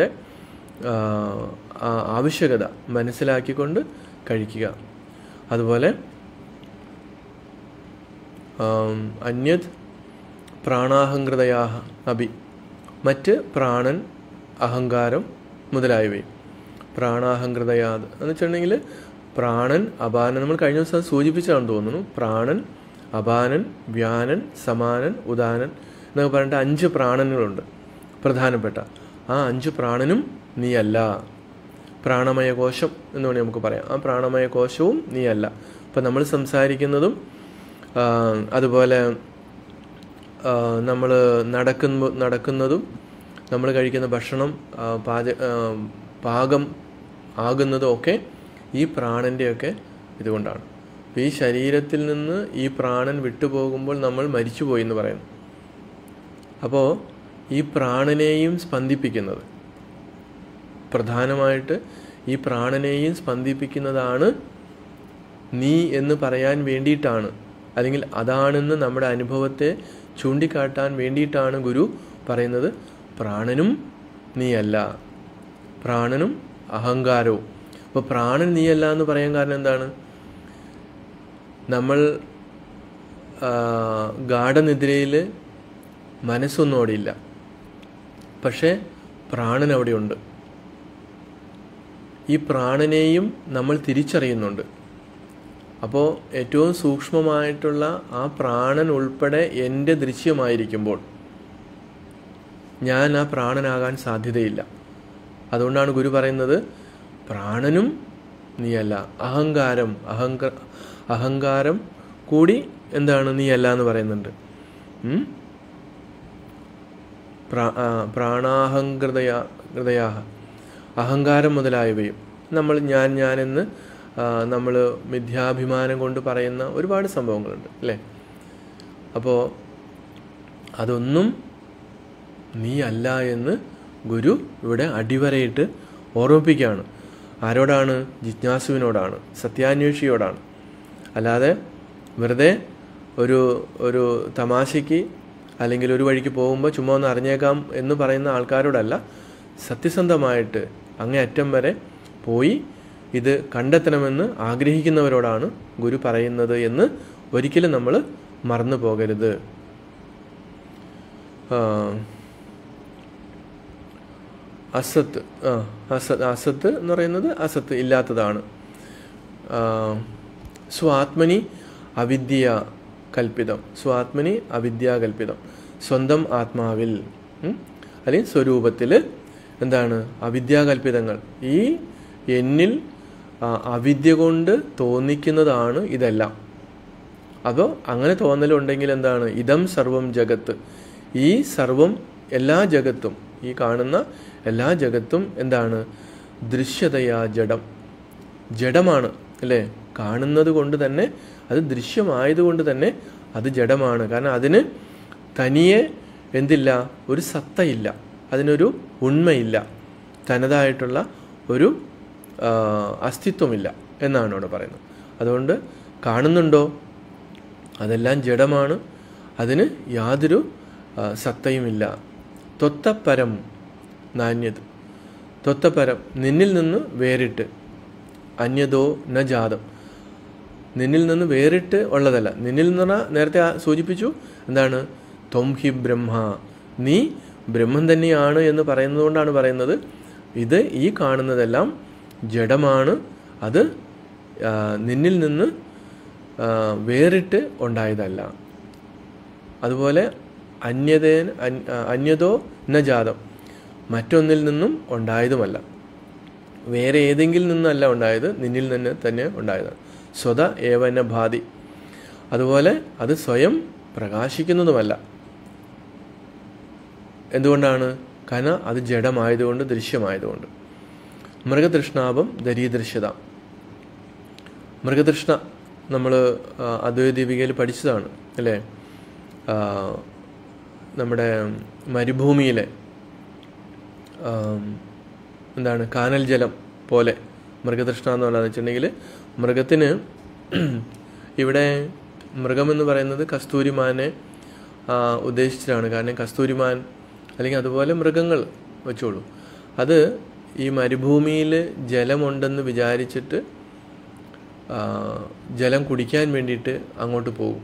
ആവശ്യകത മനസ്സിലാക്കിക്കൊണ്ട് കഴിക്കുക. അതുപോലെ അന്യത് പ്രാണാഹങ്കൃതയാഹ അഭി, മറ്റ് പ്രാണൻ, അഹങ്കാരം മുതലായവയും. പ്രാണാഹങ്കൃതയാത് എന്ന് വെച്ചിട്ടുണ്ടെങ്കിൽ പ്രാണൻ, അപാനൻ, നമ്മൾ കഴിഞ്ഞ ദിവസം സൂചിപ്പിച്ചാണെന്ന് തോന്നുന്നു. പ്രാണൻ, അപാനൻ, വ്യാനൻ, സമാനൻ, ഉദാനൻ എന്നൊക്കെ പറഞ്ഞിട്ട് 5 പ്രാണനുകളുണ്ട് പ്രധാനപ്പെട്ട. ആ 5 പ്രാണനും നീയല്ല. പ്രാണമയ കോശം എന്ന് വേണമെങ്കിൽ നമുക്ക് പറയാം. ആ പ്രാണമയ കോശവും നീയല്ല. ഇപ്പം നമ്മൾ സംസാരിക്കുന്നതും അതുപോലെ നമ്മൾ നടക്കുന്നതും നമ്മൾ കഴിക്കുന്ന ഭക്ഷണം പാകം ആകുന്നതും ഒക്കെ ഈ പ്രാണൻ്റെയൊക്കെ ഇതുകൊണ്ടാണ്. അപ്പോൾ ഈ ശരീരത്തിൽ നിന്ന് ഈ പ്രാണൻ വിട്ടുപോകുമ്പോൾ നമ്മൾ മരിച്ചുപോയി എന്ന് പറയുന്നു. അപ്പോൾ ഈ പ്രാണനെയും സ്പന്ദിപ്പിക്കുന്നത്, പ്രധാനമായിട്ട് ഈ പ്രാണനെയും സ്പന്ദിപ്പിക്കുന്നതാണ് നീ എന്ന് പറയാൻ വേണ്ടിയിട്ടാണ്, അല്ലെങ്കിൽ അതാണെന്ന് നമ്മുടെ അനുഭവത്തെ ചൂണ്ടിക്കാട്ടാൻ വേണ്ടിയിട്ടാണ് ഗുരു പറയുന്നത് പ്രാണനും നീയല്ല, പ്രാണനും അഹങ്കാരവും. അപ്പോൾ പ്രാണൻ നീയല്ല എന്ന് പറയാൻ കാരണം എന്താണ്? നമ്മൾ ഗാഠനിദ്രയിൽ മനസ്സൊന്നും അവിടെ ഇല്ല, പക്ഷേ പ്രാണൻ അവിടെയുണ്ട്. ഈ പ്രാണനെയും നമ്മൾ തിരിച്ചറിയുന്നുണ്ട്. അപ്പോൾ ഏറ്റവും സൂക്ഷ്മമായിട്ടുള്ള ആ പ്രാണൻ ഉൾപ്പെടെ എൻ്റെ ദൃശ്യമായിരിക്കുമ്പോൾ ഞാൻ ആ പ്രാണനാകാൻ സാധ്യതയില്ല. അതുകൊണ്ടാണ് ഗുരു പറയുന്നത് പ്രാണനും നീയല്ല. അഹങ്കാരം കൂടി എന്താണ്? നീയല്ല എന്ന് പറയുന്നുണ്ട്. പ്രാണാഹങ്കൃതയാ അഹങ്കാരം മുതലായവയും നമ്മൾ ഞാനെന്ന് നമ്മൾ മിഥ്യാഭിമാനം കൊണ്ട് പറയുന്ന ഒരുപാട് സംഭവങ്ങളുണ്ട് അല്ലേ? അപ്പോൾ അതൊന്നും നീ അല്ല എന്ന് ഗുരു ഇവിടെ അടിവരയിട്ട് ഓർമ്മിപ്പിക്കുകയാണ്. ആരോടാണ്? ജിജ്ഞാസുവിനോടാണ്, സത്യാന്വേഷിയോടാണ്. അല്ലാതെ വെറുതെ ഒരു തമാശയ്ക്ക് അല്ലെങ്കിൽ ഒരു വഴിക്ക് പോകുമ്പോൾ ചുമ്മാ ഒന്ന് അറിഞ്ഞേക്കാം എന്ന് പറയുന്ന ആൾക്കാരോടല്ല, സത്യസന്ധമായിട്ട് അങ്ങേ അറ്റം വരെ പോയി ഇത് കണ്ടെത്തണമെന്ന് ആഗ്രഹിക്കുന്നവരോടാണ് ഗുരു പറയുന്നത് എന്ന് ഒരിക്കലും നമ്മൾ മറന്നു പോകരുത്. അസത്ത് അസത്ത് എന്ന് പറയുന്നത് അസത്ത് ഇല്ലാത്തതാണ്. സ്വാത്മനി അവിദ്യ കൽപ്പിതം, സ്വാത്മനി അവിദ്യാകൽപ്പിതം, സ്വന്തം ആത്മാവിൽ അല്ലെങ്കിൽ സ്വരൂപത്തിൽ എന്താണ് അവിദ്യാകൽപ്പിതങ്ങൾ, ഈ എന്നിൽ അവിദ്യ കൊണ്ട് തോന്നിക്കുന്നതാണ് ഇതെല്ലാം. അപ്പോൾ അങ്ങനെ തോന്നലുണ്ടെങ്കിൽ എന്താണ്, ഇതം സർവം ജഗത്ത്, ഈ സർവം എല്ലാ ജഗത്തും, ഈ കാണുന്ന എല്ലാ ജഗത്തും എന്താണ് ദൃശ്യതയാ ജഡം, ജഡമാണ് അല്ലേ. കാണുന്നത് കൊണ്ട് തന്നെ, അത് ദൃശ്യമായതുകൊണ്ട് തന്നെ അത് ജഡമാണ്. കാരണം അതിന് തനിയെ എന്തില്ല, ഒരു സത്തയില്ല, അതിനൊരു ഉണ്മയില്ല, തനതായിട്ടുള്ള ഒരു അസ്തിത്വമില്ല എന്നാണ് ഇവിടെ പറയുന്നത്. അതുകൊണ്ട് കാണുന്നുണ്ടോ, അതെല്ലാം ജഡമാണ്, അതിന് യാതൊരു സത്തയുമില്ല. ത്വത്തപരം നാന്യത്, ത്വത്തപരം നിന്നിൽ നിന്ന് വേറിട്ട്, അന്യതോ ന ജാതം, നിന്നിൽ നിന്ന് വേറിട്ട് ഉള്ളതല്ല. നിന്നിൽ നിന്ന് പറഞ്ഞാൽ നേരത്തെ സൂചിപ്പിച്ചു എന്താണ്, ത്വം ഹി ബ്രഹ്മ, നീ ബ്രഹ്മം തന്നെയാണ് എന്ന് പറയുന്നത് കൊണ്ടാണ് പറയുന്നത് ഇത് ഈ കാണുന്നതെല്ലാം ജഡമാണ്, അത് നിന്നിൽ നിന്ന് വേറിട്ട് ഉണ്ടായതല്ല. അതുപോലെ അന്യതോ ന ജാതം, മറ്റൊന്നിൽ നിന്നും ഉണ്ടായതുമല്ല, വേറെ ഏതെങ്കിലും നിന്നല്ല ഉണ്ടായത്, നിന്നിൽ നിന്ന് തന്നെ ഉണ്ടായതാണ്. സ്വത ഏവന ഭാതി, അതുപോലെ അത് സ്വയം പ്രകാശിക്കുന്നതുമല്ല. എന്തുകൊണ്ടാണ്, കാരണം അത് ജഡമായതുകൊണ്ട്, ദൃശ്യമായതുകൊണ്ട്. മൃഗതൃഷ്ണാപം ദരീദൃശ്യത, മൃഗതൃഷ്ണ നമ്മൾ അദ്വൈത ദീപികയിൽ പഠിച്ചതാണ് അല്ലേ. നമ്മുടെ മരുഭൂമിയിലെ എന്താണ് കാനൽ ജലം പോലെ മൃഗതൃഷ്ണ എന്ന് പറയുന്നത് വെച്ചിട്ടുണ്ടെങ്കിൽ, മൃഗത്തിന് ഇവിടെ മൃഗമെന്ന് പറയുന്നത് കസ്തൂരിമാനെ ഉദ്ദേശിച്ചിട്ടാണ്. കാരണം കസ്തൂരിമാൻ അല്ലെങ്കിൽ അതുപോലെ മൃഗങ്ങൾ വെച്ചോളൂ, അത് ഈ മരുഭൂമിയിൽ ജലമുണ്ടെന്ന് വിചാരിച്ചിട്ട് ജലം കുടിക്കാൻ വേണ്ടിയിട്ട് അങ്ങോട്ട് പോകും.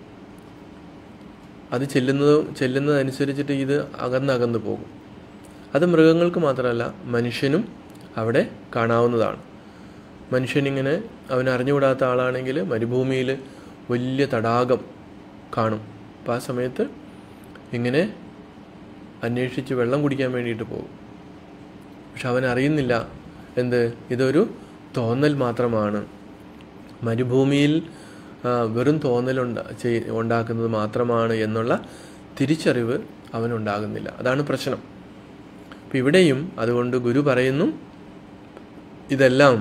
അത് ചെല്ലുന്നതനുസരിച്ചിട്ട് ഇത് അകന്നകന്ന് പോകും. അത് മൃഗങ്ങൾക്ക് മാത്രമല്ല മനുഷ്യനും അവിടെ കാണാവുന്നതാണ്. മനുഷ്യനിങ്ങനെ അവൻ അറിഞ്ഞുകൂടാത്ത ആളാണെങ്കിൽ മരുഭൂമിയിൽ വലിയ തടാകം കാണും. അപ്പോൾ ആ സമയത്ത് ഇങ്ങനെ അന്വേഷിച്ച് വെള്ളം കുടിക്കാൻ വേണ്ടിയിട്ട് പോകും. പക്ഷെ അവൻ അറിയുന്നില്ല എന്ത്, ഇതൊരു തോന്നൽ മാത്രമാണ്, മരുഭൂമിയിൽ വെറും തോന്നൽ ഉണ്ടാക്കുന്നത് മാത്രമാണ് എന്നുള്ള തിരിച്ചറിവ് അവനുണ്ടാകുന്നില്ല. അതാണ് പ്രശ്നം. അപ്പം ഇവിടെയും അതുകൊണ്ട് ഗുരു പറയുന്നു, ഇതെല്ലാം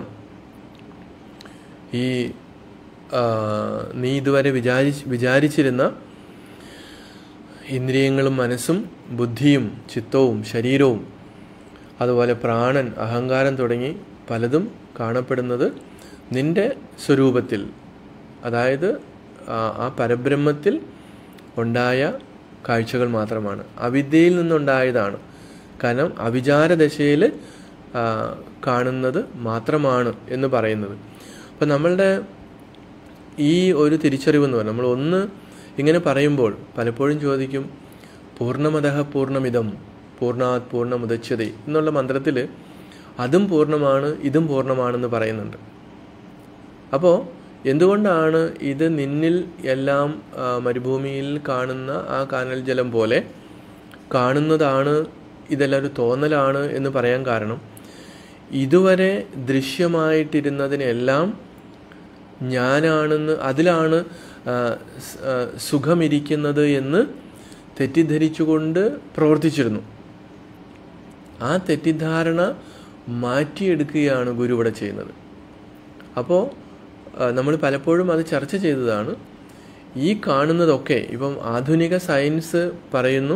ഈ നീ ഇതുവരെ വിചാരിച്ചിരുന്ന ഇന്ദ്രിയങ്ങളും മനസ്സും ബുദ്ധിയും ചിത്തവും ശരീരവും അതുപോലെ പ്രാണൻ, അഹങ്കാരം തുടങ്ങി പലതും കാണപ്പെടുന്നത് നിന്റെ സ്വരൂപത്തിൽ, അതായത് ആ പരബ്രഹ്മത്തിൽ ഉണ്ടായ കാഴ്ചകൾ മാത്രമാണ്, അവിദ്യയിൽ നിന്നുണ്ടായതാണ്. കാരണം അവിചാരദശയിൽ കാണുന്നത് മാത്രമാണ് എന്ന് പറയുന്നത്. അപ്പം നമ്മളുടെ ഈ ഒരു തിരിച്ചറിവെന്ന് പറഞ്ഞാൽ, നമ്മൾ ഒന്ന് ഇങ്ങനെ പറയുമ്പോൾ പലപ്പോഴും ചോദിക്കും, പൂർണ്ണമതഃ പൂർണ്ണമിദം പൂർണ്ണാത് പൂർണ്ണമുദച്യതേ എന്നുള്ള മന്ത്രത്തിൽ അതും പൂർണ്ണമാണ് ഇതും പൂർണ്ണമാണെന്ന് പറയുന്നുണ്ട്. അപ്പോൾ എന്തുകൊണ്ടാണ് ഇത് നിന്നിൽ എല്ലാം മരുഭൂമിയിൽ കാണുന്ന ആ കാനൽ ജലം പോലെ കാണുന്നതാണ്, ഇതെല്ലാം ഒരു തോന്നലാണ് എന്ന് പറയാൻ കാരണം, ഇതുവരെ ദൃശ്യമായിട്ടിരുന്നതിനെല്ലാം ഞാനാണെന്ന്, അതിലാണ് സുഖമിരിക്കുന്നത് എന്ന് തെറ്റിദ്ധരിച്ചുകൊണ്ട് പ്രവർത്തിച്ചിരുന്നു. ആ തെറ്റിദ്ധാരണ മാറ്റിയെടുക്കുകയാണ് ഗുരു ഇവിടെ ചെയ്യുന്നത്. അപ്പോൾ നമ്മൾ പലപ്പോഴും അത് ചർച്ച ചെയ്തതാണ്. ഈ കാണുന്നതൊക്കെ ഇപ്പം ആധുനിക സയൻസ് പറയുന്നു,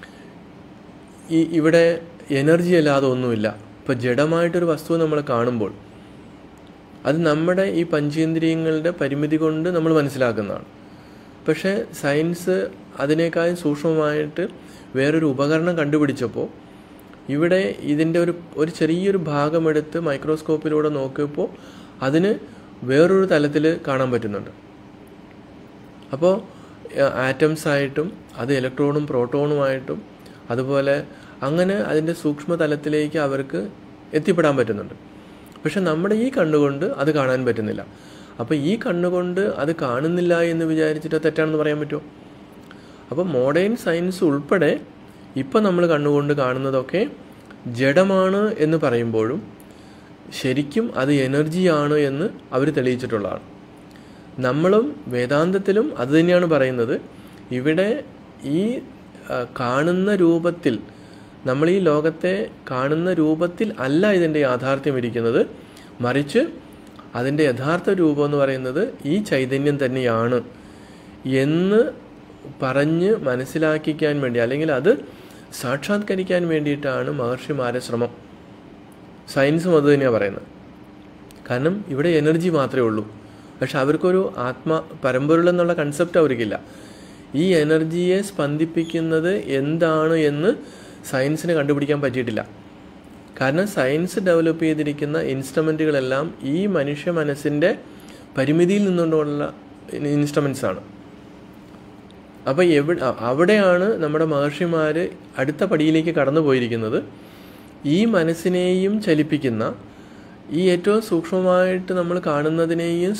ഇവിടെ എനർജി അല്ലാതെ ഒന്നുമില്ല. ഇപ്പോൾ ജഡമായിട്ടൊരു വസ്തു നമ്മൾ കാണുമ്പോൾ അത് നമ്മുടെ ഈ പഞ്ചേന്ദ്രിയങ്ങളുടെ പരിമിതി കൊണ്ട് നമ്മൾ മനസ്സിലാക്കുന്നതാണ്. പക്ഷേ സയൻസ് അതിനേക്കാളും സൂക്ഷ്മമായിട്ട് വേറൊരു ഉപകരണം കണ്ടുപിടിച്ചപ്പോൾ ഇവിടെ ഇതിൻ്റെ ഒരു ചെറിയൊരു ഭാഗമെടുത്ത് മൈക്രോസ്കോപ്പിലൂടെ നോക്കിയപ്പോൾ അതിന് വേറൊരു തലത്തിൽ കാണാൻ പറ്റുന്നുണ്ട്. അപ്പോൾ ആറ്റംസായിട്ടും അത് ഇലക്ട്രോണും പ്രോട്ടോണുമായിട്ടും അതുപോലെ അങ്ങനെ അതിൻ്റെ സൂക്ഷ്മതലത്തിലേക്ക് അവർക്ക് എത്തിപ്പെടാൻ പറ്റുന്നുണ്ട്. പക്ഷെ നമ്മുടെ ഈ കണ്ണുകൊണ്ട് അത് കാണാൻ പറ്റുന്നില്ല. അപ്പോൾ ഈ കണ്ണുകൊണ്ട് അത് കാണുന്നില്ല എന്ന് വിചാരിച്ചിട്ട് തെറ്റാണെന്ന് പറയാൻ പറ്റുമോ? അപ്പോൾ മോഡേൺ സയൻസ് ഉൾപ്പെടെ ഇപ്പം നമ്മൾ കണ്ണുകൊണ്ട് കാണുന്നതൊക്കെ ജഡമാണ് എന്ന് പറയുമ്പോഴും ശരിക്കും അത് എനർജിയാണ് എന്ന് അവർ തെളിയിച്ചിട്ടുള്ളതാണ്. നമ്മളും വേദാന്തത്തിലും അത് തന്നെയാണ് പറയുന്നത്. ഇവിടെ ഈ കാണുന്ന രൂപത്തിൽ, നമ്മൾ ഈ ലോകത്തെ കാണുന്ന രൂപത്തിൽ അല്ല ഇതിൻ്റെ യാഥാർത്ഥ്യം ഇരിക്കുന്നത്, മറിച്ച് അതിൻ്റെ യഥാർത്ഥ രൂപം എന്ന് പറയുന്നത് ഈ ചൈതന്യം തന്നെയാണ് എന്ന് പറഞ്ഞ് മനസ്സിലാക്കിക്കാൻ വേണ്ടി, അല്ലെങ്കിൽ അത് സാക്ഷാത്കരിക്കാൻ വേണ്ടിയിട്ടാണ് മഹർഷിമാരുടെ ശ്രമം. സയൻസും അത് തന്നെയാണ് പറയുന്നത്. കാരണം ഇവിടെ എനർജി മാത്രമേ ഉള്ളൂ. പക്ഷെ അവർക്കൊരു പരമ്പൊരുൾ എന്നുള്ള കൺസെപ്റ്റ് അവർക്കില്ല. ഈ എനർജിയെ സ്പന്ദിപ്പിക്കുന്നത് എന്താണ് എന്ന് സയൻസിന് കണ്ടുപിടിക്കാൻ പറ്റിയിട്ടില്ല. കാരണം സയൻസ് ഡെവലപ്പ് ചെയ്തിരിക്കുന്ന ഇൻസ്ട്രുമെൻറ്റുകളെല്ലാം ഈ മനുഷ്യ മനസ്സിൻ്റെ പരിമിതിയിൽ നിന്നുകൊണ്ടുള്ള ഇൻസ്ട്രുമെൻറ്റ്സാണ്. അപ്പോൾ അവിടെയാണ് നമ്മുടെ മഹർഷിമാർ അടുത്ത പടിയിലേക്ക് കടന്നു പോയിരിക്കുന്നത്. ഈ മനസ്സിനെയും ചലിപ്പിക്കുന്ന, ഈ ഏറ്റവും സൂക്ഷ്മമായിട്ട് നമ്മൾ കാണുന്നതിനെയും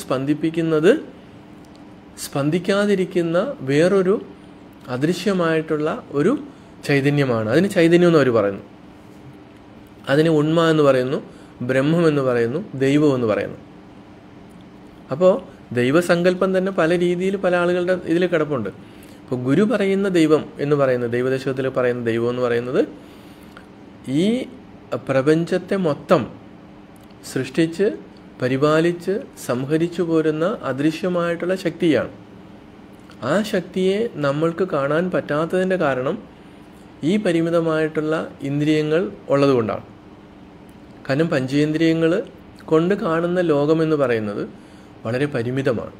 സ്പന്ദിക്കാതിരിക്കുന്ന വേറൊരു അദൃശ്യമായിട്ടുള്ള ഒരു ചൈതന്യമാണ്. അതിന് ചൈതന്യം എന്ന് അവർ പറയുന്നു. അതിന് ഉണ്മ എന്ന് പറയുന്നു, ബ്രഹ്മം എന്ന് പറയുന്നു, ദൈവം എന്ന് പറയുന്നു. അപ്പോൾ ദൈവസങ്കല്പം തന്നെ പല രീതിയിൽ പല ആളുകളുടെ ഇതിൽ കിടപ്പുണ്ട്. ഇപ്പോൾ ഗുരു പറയുന്ന ദൈവം എന്ന് പറയുന്നത്, ദൈവദശകത്തിൽ പറയുന്ന ദൈവം എന്ന് പറയുന്നത് ഈ പ്രപഞ്ചത്തെ മൊത്തം സൃഷ്ടിച്ച് പരിപാലിച്ച് സംഹരിച്ചു പോരുന്ന അദൃശ്യമായിട്ടുള്ള ശക്തിയാണ്. ആ ശക്തിയെ നമ്മൾക്ക് കാണാൻ പറ്റാത്തതിൻ്റെ കാരണം ഈ പരിമിതമായിട്ടുള്ള ഇന്ദ്രിയങ്ങൾ ഉള്ളതുകൊണ്ടാണ്. കാരണം പഞ്ചേന്ദ്രിയങ്ങൾ കൊണ്ട് കാണുന്ന ലോകമെന്ന് പറയുന്നത് വളരെ പരിമിതമാണ്.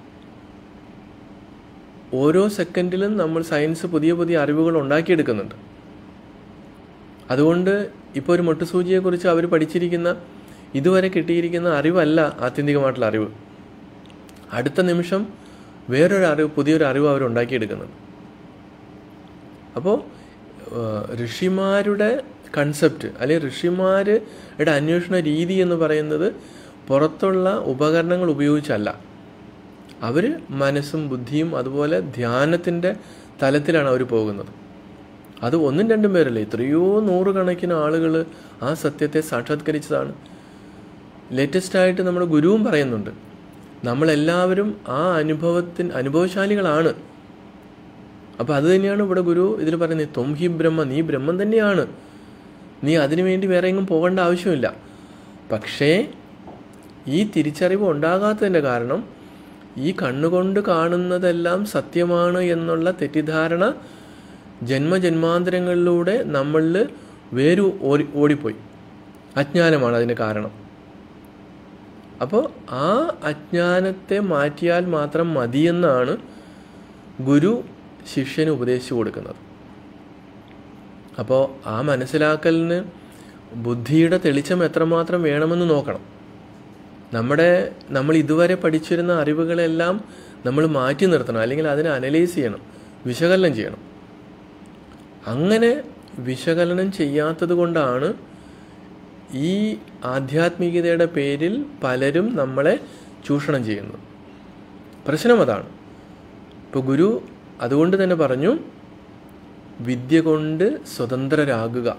ഓരോ സെക്കൻഡിലും നമ്മൾ സയൻസ് പുതിയ പുതിയ അറിവുകൾ ഉണ്ടാക്കിയെടുക്കുന്നുണ്ട്. അതുകൊണ്ട് ഇപ്പോൾ ഒരു മൊട്ടുസൂചിയെക്കുറിച്ച് അവർ പഠിച്ചിരിക്കുന്ന, ഇതുവരെ കിട്ടിയിരിക്കുന്ന അറിവല്ല ആത്യന്തികമായിട്ടുള്ള അറിവ്. അടുത്ത നിമിഷം വേറൊരു അറിവ്, പുതിയൊരു അറിവ് അവർ ഉണ്ടാക്കിയെടുക്കുന്നുണ്ട്. അപ്പോൾ ഋഷിമാരുടെ കൺസെപ്റ്റ് അല്ലെങ്കിൽ ഋഷിമാരുടെ അന്വേഷണ രീതി എന്ന് പറയുന്നത് പുറത്തുള്ള ഉപകരണങ്ങൾ ഉപയോഗിച്ചല്ല. അവർ മനസ്സും ബുദ്ധിയും അതുപോലെ ധ്യാനത്തിൻ്റെ തലത്തിലാണ് അവർ പോകുന്നത്. അത് ഒന്നും രണ്ടും പേരല്ലേ, എത്രയോ നൂറുകണക്കിന് ആളുകൾ ആ സത്യത്തെ സാക്ഷാത്കരിച്ചതാണ്. ലേറ്റസ്റ്റായിട്ട് നമ്മുടെ ഗുരുവും പറയുന്നുണ്ട്, നമ്മളെല്ലാവരും ആ അനുഭവശാലികളാണ്. അപ്പോൾ അത് തന്നെയാണ് ഇവിടെ ഗുരു ഇതിൽ പറയുന്നത്, ത്വം ഹി ബ്രഹ്മ, നീ ബ്രഹ്മം തന്നെയാണ്, നീ അതിനു വേണ്ടി വേറെ എങ്ങും പോകേണ്ട ആവശ്യമില്ല. പക്ഷേ ഈ തിരിച്ചറിവ് ഉണ്ടാകാത്തതിൻ്റെ കാരണം ഈ കണ്ണുകൊണ്ട് കാണുന്നതെല്ലാം സത്യമാണ് എന്നുള്ള തെറ്റിദ്ധാരണ ജന്മജന്മാന്തരങ്ങളിലൂടെ നമ്മളിൽ ഓടിപ്പോയി. അജ്ഞാനമാണ് അതിന് കാരണം. അപ്പോൾ ആ അജ്ഞാനത്തെ മാറ്റിയാൽ മാത്രം മതിയെന്നാണ് ഗുരു ശിഷ്യന് ഉപദേശിച്ചു കൊടുക്കുന്നത്. അപ്പോൾ ആ മനസ്സിലാക്കലിന് ബുദ്ധിയുടെ തെളിച്ചം എത്രമാത്രം വേണമെന്ന് നോക്കണം. നമ്മൾ ഇതുവരെ പഠിച്ചിരുന്ന അറിവുകളെല്ലാം നമ്മൾ മാറ്റി നിർത്തണം, അല്ലെങ്കിൽ അതിനെ അനലൈസ് ചെയ്യണം, വിശകലനം ചെയ്യണം. അങ്ങനെ വിശകലനം ചെയ്യാത്തത് കൊണ്ടാണ് ഈ ആധ്യാത്മികതയുടെ പേരിൽ പലരും നമ്മളെ ചൂഷണം ചെയ്യുന്നത്. പ്രശ്നം അതാണ്. ഇപ്പോൾ ഗുരു അതുകൊണ്ട് തന്നെ പറഞ്ഞു, വിദ്യ കൊണ്ട് സ്വതന്ത്രരാകുക.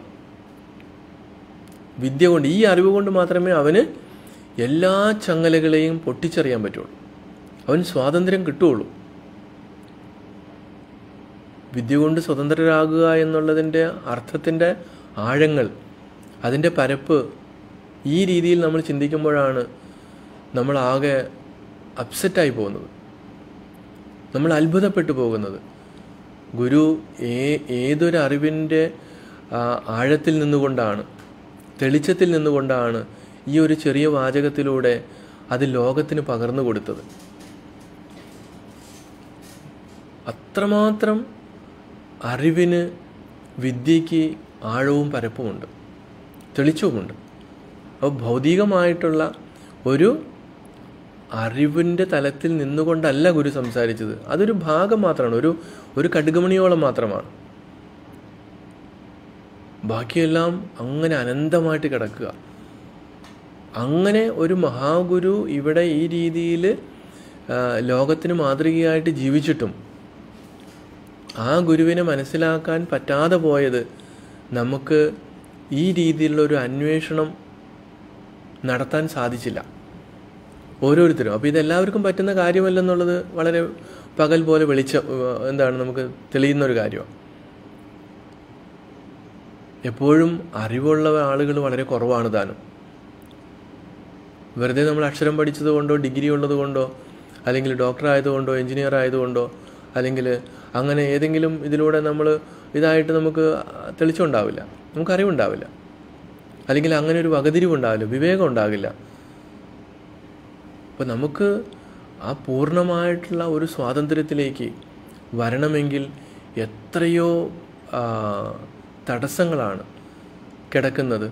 വിദ്യ കൊണ്ട്, ഈ അറിവ് കൊണ്ട് മാത്രമേ അവന് എല്ലാ ചങ്ങലകളെയും പൊട്ടിച്ചറിയാൻ പറ്റുള്ളൂ, അവന് സ്വാതന്ത്ര്യം കിട്ടുകയുള്ളൂ. വിദ്യ കൊണ്ട് സ്വതന്ത്രരാകുക എന്നുള്ളതിൻ്റെ അർത്ഥത്തിൻ്റെ ആഴങ്ങൾ, അതിൻ്റെ പരപ്പ് ഈ രീതിയിൽ നമ്മൾ ചിന്തിക്കുമ്പോഴാണ് നമ്മൾ ആകെ അപ്സെറ്റായി പോകുന്നത്, നമ്മൾ അത്ഭുതപ്പെട്ടു പോകുന്നത്. ഗുരു ഏതൊരു അറിവിൻ്റെ ആഴത്തിൽ നിന്നുകൊണ്ടാണ്, തെളിച്ചത്തിൽ നിന്നുകൊണ്ടാണ് ഈ ഒരു ചെറിയ വാചകത്തിലൂടെ അത് ലോകത്തിന് പകർന്നു കൊടുത്തത്. അത്രമാത്രം അറിവിന്, വിദ്യയ്ക്ക് ആഴവും പരപ്പുമുണ്ട്, തെളിച്ചവുമുണ്ട്. അപ്പോൾ ഭൗതികമായിട്ടുള്ള ഒരു അറിവിൻ്റെ തലത്തിൽ നിന്നുകൊണ്ടല്ല ഗുരു സംസാരിച്ചത്. അതൊരു ഭാഗം മാത്രമാണ്, ഒരു കടുകുമണിയോളം മാത്രമാണ്. ബാക്കിയെല്ലാം അങ്ങനെ അനന്തമായിട്ട് കിടക്കുക. അങ്ങനെ ഒരു മഹാഗുരു ഇവിടെ ഈ രീതിയിൽ ലോകത്തിന് മാതൃകയായിട്ട് ജീവിച്ചിട്ടും ആ ഗുരുവിനെ മനസ്സിലാക്കാൻ പറ്റാതെ പോയത് നമുക്ക് ഈ രീതിയിലുള്ള ഒരു അന്വേഷണം നടത്താൻ സാധിച്ചില്ല ഓരോരുത്തരും. അപ്പോൾ ഇതെല്ലാവർക്കും പറ്റുന്ന കാര്യമല്ലെന്നുള്ളത് വളരെ പകൽ പോലെ നമുക്ക് തെളിയുന്നൊരു കാര്യമാണ്. എപ്പോഴും അറിവുള്ള ആളുകൾ വളരെ കുറവാണ് താനും. വെറുതെ നമ്മൾ അക്ഷരം പഠിച്ചത് കൊണ്ടോ ഡിഗ്രി ഉള്ളത് കൊണ്ടോ അല്ലെങ്കിൽ ഡോക്ടർ ആയതുകൊണ്ടോ എൻജിനീയർ ആയതുകൊണ്ടോ അല്ലെങ്കിൽ അങ്ങനെ ഏതെങ്കിലും ഇതിലൂടെ നമ്മൾ ഇതായിട്ട് നമുക്ക് തെളിച്ചുണ്ടാവില്ല, നമുക്കറിവുണ്ടാവില്ല, അല്ലെങ്കിൽ അങ്ങനെ ഒരു വകതിരിവുണ്ടാവില്ല, വിവേകം ഉണ്ടാകില്ല. അപ്പോൾ നമുക്ക് ആ പൂർണ്ണമായിട്ടുള്ള ഒരു സ്വാതന്ത്ര്യത്തിലേക്ക് വരണമെങ്കിൽ എത്രയോ തടസ്സങ്ങളാണ് കിടക്കുന്നത്.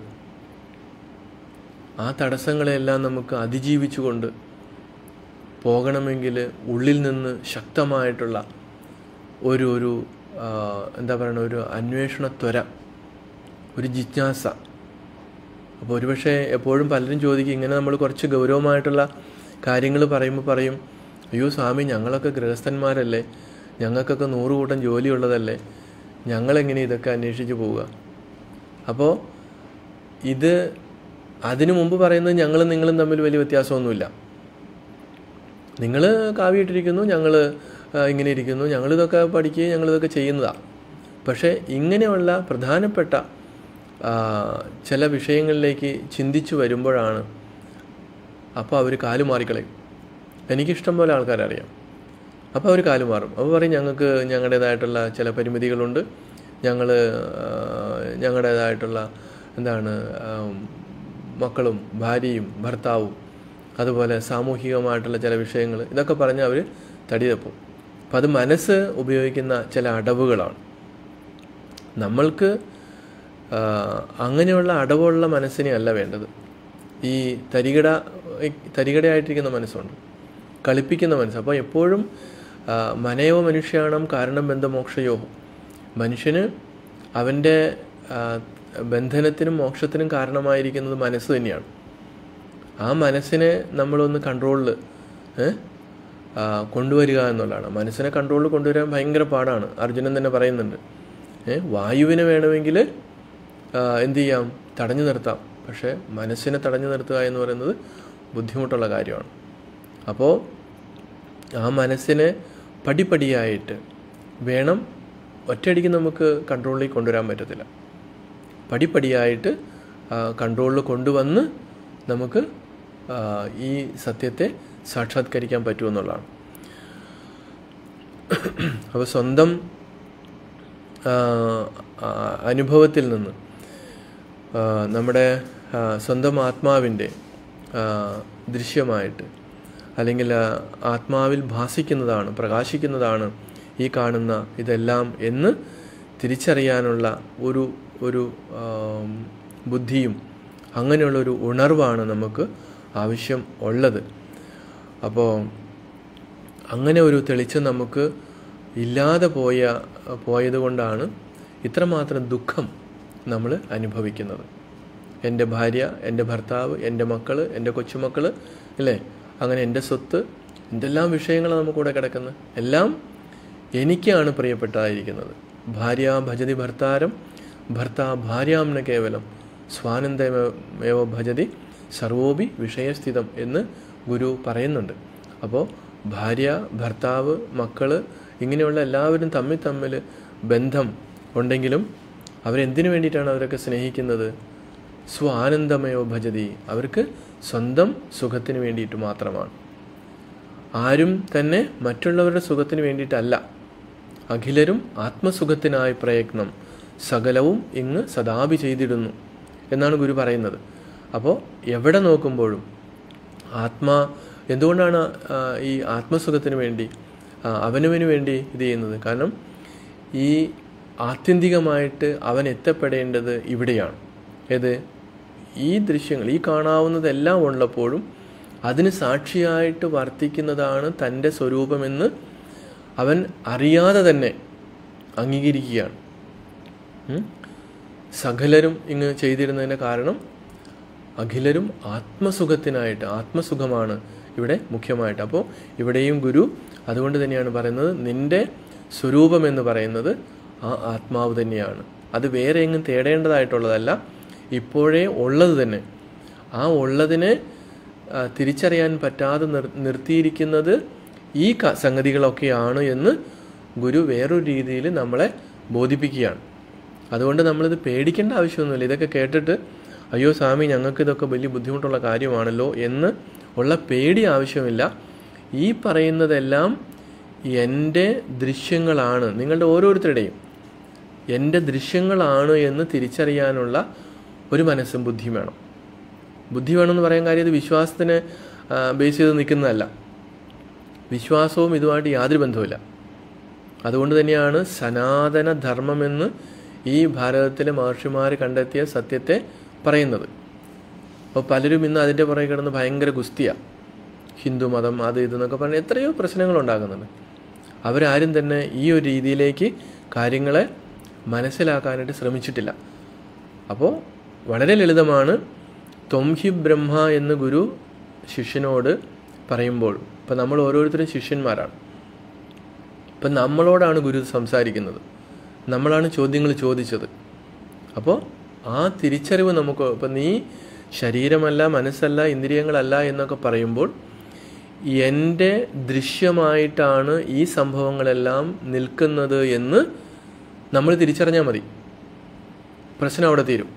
ആ തടസ്സങ്ങളെല്ലാം നമുക്ക് അതിജീവിച്ചുകൊണ്ട് പോകണമെങ്കിൽ ഉള്ളിൽ നിന്ന് ശക്തമായിട്ടുള്ള ഒരു ഒരു അന്വേഷണ ത്വര, ഒരു ജിജ്ഞാസ. അപ്പോൾ ഒരുപക്ഷെ എപ്പോഴും പലരും ചോദിക്കും, ഇങ്ങനെ നമ്മൾ കുറച്ച് ഗൗരവമായിട്ടുള്ള കാര്യങ്ങൾ പറയും, അയ്യോ സ്വാമി, ഞങ്ങളൊക്കെ ഗൃഹസ്ഥന്മാരല്ലേ, ഞങ്ങൾക്കൊക്കെ 100 കൂട്ടം ജോലിയുള്ളതല്ലേ, ഞങ്ങളെങ്ങനെ ഇതൊക്കെ അന്വേഷിച്ച് പോവുക? അപ്പോൾ ഇത് അതിനു മുമ്പ് പറയുന്നത് ഞങ്ങളും നിങ്ങളും തമ്മിൽ വലിയ വ്യത്യാസമൊന്നുമില്ല. നിങ്ങൾ കാവ്യിട്ടിരിക്കുന്നു, ഞങ്ങൾ ഇങ്ങനെ ഇരിക്കുന്നു, ഞങ്ങളിതൊക്കെ പഠിക്കുകയും ഞങ്ങളിതൊക്കെ ചെയ്യുന്നതാണ്. പക്ഷേ ഇങ്ങനെയുള്ള പ്രധാനപ്പെട്ട ചില വിഷയങ്ങളിലേക്ക് ചിന്തിച്ചു വരുമ്പോഴാണ് അപ്പോൾ അവർ കാലുമാറിക്കളയും. എനിക്കിഷ്ടം പോലെ ആൾക്കാരറിയാം. അപ്പോൾ അവർ കാലുമാറും. അപ്പോൾ പറയും, ഞങ്ങൾക്ക് ഞങ്ങളുടേതായിട്ടുള്ള ചില പരിമിതികളുണ്ട്, ഞങ്ങളുടേതായിട്ടുള്ള മക്കളും ഭാര്യയും ഭർത്താവും അതുപോലെ സാമൂഹികമായിട്ടുള്ള ചില വിഷയങ്ങൾ, ഇതൊക്കെ പറഞ്ഞ് അവർ തടിതപ്പും. അപ്പം അത് മനസ്സ് ഉപയോഗിക്കുന്ന ചില അടവുകളാണ്. നമ്മൾക്ക് അങ്ങനെയുള്ള അടവുള്ള മനസ്സിനെ അല്ല വേണ്ടത്. ഈ തരികടയായിട്ടിരിക്കുന്ന മനസ്സുണ്ട്, കളിപ്പിക്കുന്ന മനസ്സ്. അപ്പോൾ എപ്പോഴും മനയോ മനുഷ്യാണം കാരണം ബന്ധമോക്ഷയോ, മനുഷ്യന് അവൻ്റെ ബന്ധനത്തിനും മോക്ഷത്തിനും കാരണമായിരിക്കുന്നത് മനസ്സ് തന്നെയാണ്. ആ മനസ്സിനെ നമ്മളൊന്ന് കൺട്രോളിൽ കൊണ്ടുവരിക എന്നുള്ളതാണ്. മനസ്സിനെ കൺട്രോളിൽ കൊണ്ടുവരാൻ ഭയങ്കര പാടാണ്. അർജുനൻ തന്നെ പറയുന്നുണ്ട്, വായുവിനെ വേണമെങ്കിൽ എന്തു ചെയ്യാം, തടഞ്ഞു നിർത്താം, പക്ഷേ മനസ്സിനെ തടഞ്ഞു നിർത്തുക എന്ന് പറയുന്നത് ബുദ്ധിമുട്ടുള്ള കാര്യമാണ്. അപ്പോൾ ആ മനസ്സിനെ പടിപടിയായിട്ട് വേണം, ഒറ്റയടിക്ക് നമുക്ക് കൺട്രോളിൽ കൊണ്ടുവരാൻ പറ്റത്തില്ല. പടിപടിയായിട്ട് കൺട്രോളിൽ കൊണ്ടുവന്ന് നമുക്ക് ഈ സത്യത്തെ സാക്ഷാത്കരിക്കാൻ പറ്റുമെന്നുള്ളതാണ്. അപ്പോൾ സ്വന്തം അനുഭവത്തിൽ നിന്ന് നമ്മുടെ സ്വന്തം ആത്മാവിൻ്റെ ദൃശ്യമായിട്ട് അല്ലെങ്കിൽ ആത്മാവിൽ ഭാസിക്കുന്നതാണ്, പ്രകാശിക്കുന്നതാണ് ഈ കാണുന്ന ഇതെല്ലാം എന്ന് തിരിച്ചറിയാനുള്ള ഒരു ബുദ്ധിയും അങ്ങനെയുള്ളൊരു ഉണർവാണ് നമുക്ക് ആവശ്യം ഉള്ളത്. അപ്പോൾ അങ്ങനെ ഒരു തെളിച്ചം നമുക്ക് ഇല്ലാതെ പോയതുകൊണ്ടാണ് ഇത്രമാത്രം ദുഃഖം നമ്മൾ അനുഭവിക്കുന്നത്. എൻ്റെ ഭാര്യ, എൻ്റെ ഭർത്താവ്, എൻ്റെ മക്കൾ, എൻ്റെ കൊച്ചുമക്കൾ, അല്ലേ, അങ്ങനെ എൻ്റെ സ്വത്ത്, എന്തെല്ലാം വിഷയങ്ങളാണ് നമുക്കിവിടെ കിടക്കുന്നത്. എല്ലാം എനിക്കാണ് പ്രിയപ്പെട്ടതായിരിക്കുന്നത്. ഭാര്യ ഭജതി ഭർത്താരം, ഭർത്താ ഭാര്യാംന കേവലം, സ്വാനന്ദമേവ ഭജതി സർവോപി വിഷയസ്ഥിതം എന്ന് ഗുരു പറയുന്നുണ്ട്. അപ്പോൾ ഭാര്യ, ഭർത്താവ്, മക്കൾ, ഇങ്ങനെയുള്ള എല്ലാവരും തമ്മിൽ ബന്ധം ഉണ്ടെങ്കിലും അവരെന്തിനു വേണ്ടിയിട്ടാണ് അവരൊക്കെ സ്നേഹിക്കുന്നത്? സ്വാനന്ദമയോ ഭജതി, അവർക്ക് സ്വന്തം സുഖത്തിന് വേണ്ടിയിട്ട് മാത്രമാണ്. ആരും തന്നെ മറ്റുള്ളവരുടെ സുഖത്തിന് വേണ്ടിയിട്ടല്ല. അഖിലരും ആത്മസുഖത്തിനായി പ്രയത്നം സകലവും ഇങ്ങ് സദാപി ചെയ്തിടുന്നു എന്നാണ് ഗുരു പറയുന്നത്. അപ്പോൾ എവിടെ നോക്കുമ്പോഴും എന്തുകൊണ്ടാണ് ഈ ആത്മസുഖത്തിന് വേണ്ടി അവനവന് വേണ്ടി ഇത് ചെയ്യുന്നത്? കാരണം ഈ ആത്യന്തികമായിട്ട് അവൻ എത്തപ്പെടേണ്ടത് ഇവിടെയാണ്. ഏത്? ഈ ദൃശ്യങ്ങൾ, ഈ കാണാവുന്നതെല്ലാം ഉള്ളപ്പോഴും അതിന് സാക്ഷിയായിട്ട് വർത്തിക്കുന്നതാണ് തൻ്റെ സ്വരൂപമെന്ന് അവൻ അറിയാതെ തന്നെ അംഗീകരിക്കുകയാണ്. സകലരും ഇങ്ങ് ചെയ്തിരുന്നതിൻ്റെ കാരണം അഖിലരും ആത്മസുഖത്തിനായിട്ട്, ആത്മസുഖമാണ് ഇവിടെ മുഖ്യമായിട്ട്. അപ്പോൾ ഇവിടെയും ഗുരു അതുകൊണ്ട് തന്നെയാണ് പറയുന്നത്, നിൻ്റെ സ്വരൂപമെന്ന് പറയുന്നത് ആ ആത്മാവ് തന്നെയാണ്. അത് വേറെ എങ്ങും തേടേണ്ടതായിട്ടുള്ളതല്ല, ഇപ്പോഴേ ഉള്ളത് തന്നെ. ആ ഉള്ളതിനെ തിരിച്ചറിയാൻ പറ്റാതെ നിർത്തിയിരിക്കുന്നത് ഈ സംഗതികളൊക്കെയാണ് എന്ന് ഗുരു വേറൊരു രീതിയിൽ നമ്മളെ ബോധിപ്പിക്കുകയാണ്. അതുകൊണ്ട് നമ്മളിത് പേടിക്കേണ്ട ആവശ്യമൊന്നുമില്ല. ഇതൊക്കെ കേട്ടിട്ട് അയ്യോ സ്വാമി ഞങ്ങൾക്ക് ഇതൊക്കെ വലിയ ബുദ്ധിമുട്ടുള്ള കാര്യമാണല്ലോ എന്ന് ഉള്ള പേടി ആവശ്യമില്ല. ഈ പറയുന്നതെല്ലാം എൻ്റെ ദൃശ്യങ്ങളാണ്, നിങ്ങളുടെ ഓരോരുത്തരുടെയും എൻ്റെ ദൃശ്യങ്ങളാണ് എന്ന് തിരിച്ചറിയാനുള്ള ഒരു മനസ്സും ബുദ്ധിയും വേണം. ബുദ്ധി വേണമെന്ന് പറയാൻ കാര്യം ഇത് വിശ്വാസത്തിന് ബേസ് ചെയ്ത് നിൽക്കുന്നതല്ല. വിശ്വാസവും ഇതുമായിട്ട് യാതൊരു ബന്ധവുമില്ല. അതുകൊണ്ട് തന്നെയാണ് സനാതന ധർമ്മമെന്ന് ഈ ഭാരതത്തിലെ മഹർഷിമാർ കണ്ടെത്തിയ സത്യത്തെ പറയുന്നത്. അപ്പോൾ പലരും ഇന്ന് അതിൻ്റെ പുറകെ കിടന്ന് ഭയങ്കര ഗുസ്തിയാണ്. ഹിന്ദു മതം അത് ഇതെന്നൊക്കെ പറഞ്ഞ് എത്രയോ പ്രശ്നങ്ങളുണ്ടാകുന്നുണ്ട്. അവരാരും തന്നെ ഈ ഒരു രീതിയിലേക്ക് കാര്യങ്ങളെ മനസ്സിലാക്കാനായിട്ട് ശ്രമിച്ചിട്ടില്ല. അപ്പോൾ വളരെ ലളിതമാണ്. ത്വം ഹി ബ്രഹ്മ എന്ന് ഗുരു ശിഷ്യനോട് പറയുമ്പോൾ, ഇപ്പം നമ്മൾ ഓരോരുത്തരും ശിഷ്യന്മാരാണ്. ഇപ്പം നമ്മളോടാണ് ഗുരു സംസാരിക്കുന്നത്, നമ്മളാണ് ചോദ്യങ്ങൾ ചോദിച്ചത്. അപ്പോൾ ആ തിരിച്ചറിവ് നമുക്ക്, ഇപ്പം നീ ശരീരമല്ല, മനസ്സല്ല, ഇന്ദ്രിയങ്ങളല്ല എന്നൊക്കെ പറയുമ്പോൾ എൻ്റെ ദൃശ്യമായിട്ടാണ് ഈ സംഭവങ്ങളെല്ലാം നിൽക്കുന്നത് എന്ന് നമ്മൾ തിരിച്ചറിഞ്ഞാൽ മതി. പ്രശ്നം അവിടെ തീരും.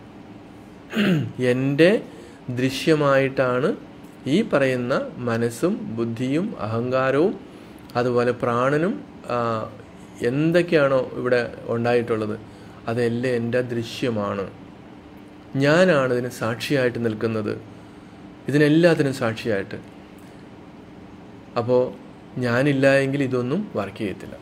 എൻ്റെ ദൃശ്യമായിട്ടാണ് ഈ പറയുന്ന മനസ്സും ബുദ്ധിയും അഹങ്കാരവും അതുപോലെ പ്രാണനും എന്തൊക്കെയാണോ ഇവിടെ ഉണ്ടായിട്ടുള്ളത് അതെല്ലാം എൻ്റെ ദൃശ്യമാണ്. ഞാനാണ് ഇതിന് സാക്ഷിയായിട്ട് നിൽക്കുന്നത്, ഇതിനെല്ലാത്തിനും സാക്ഷിയായിട്ട്. അപ്പോൾ ഞാനില്ല എങ്കിൽ ഇതൊന്നും വർക്ക് ചെയ്യത്തില്ല.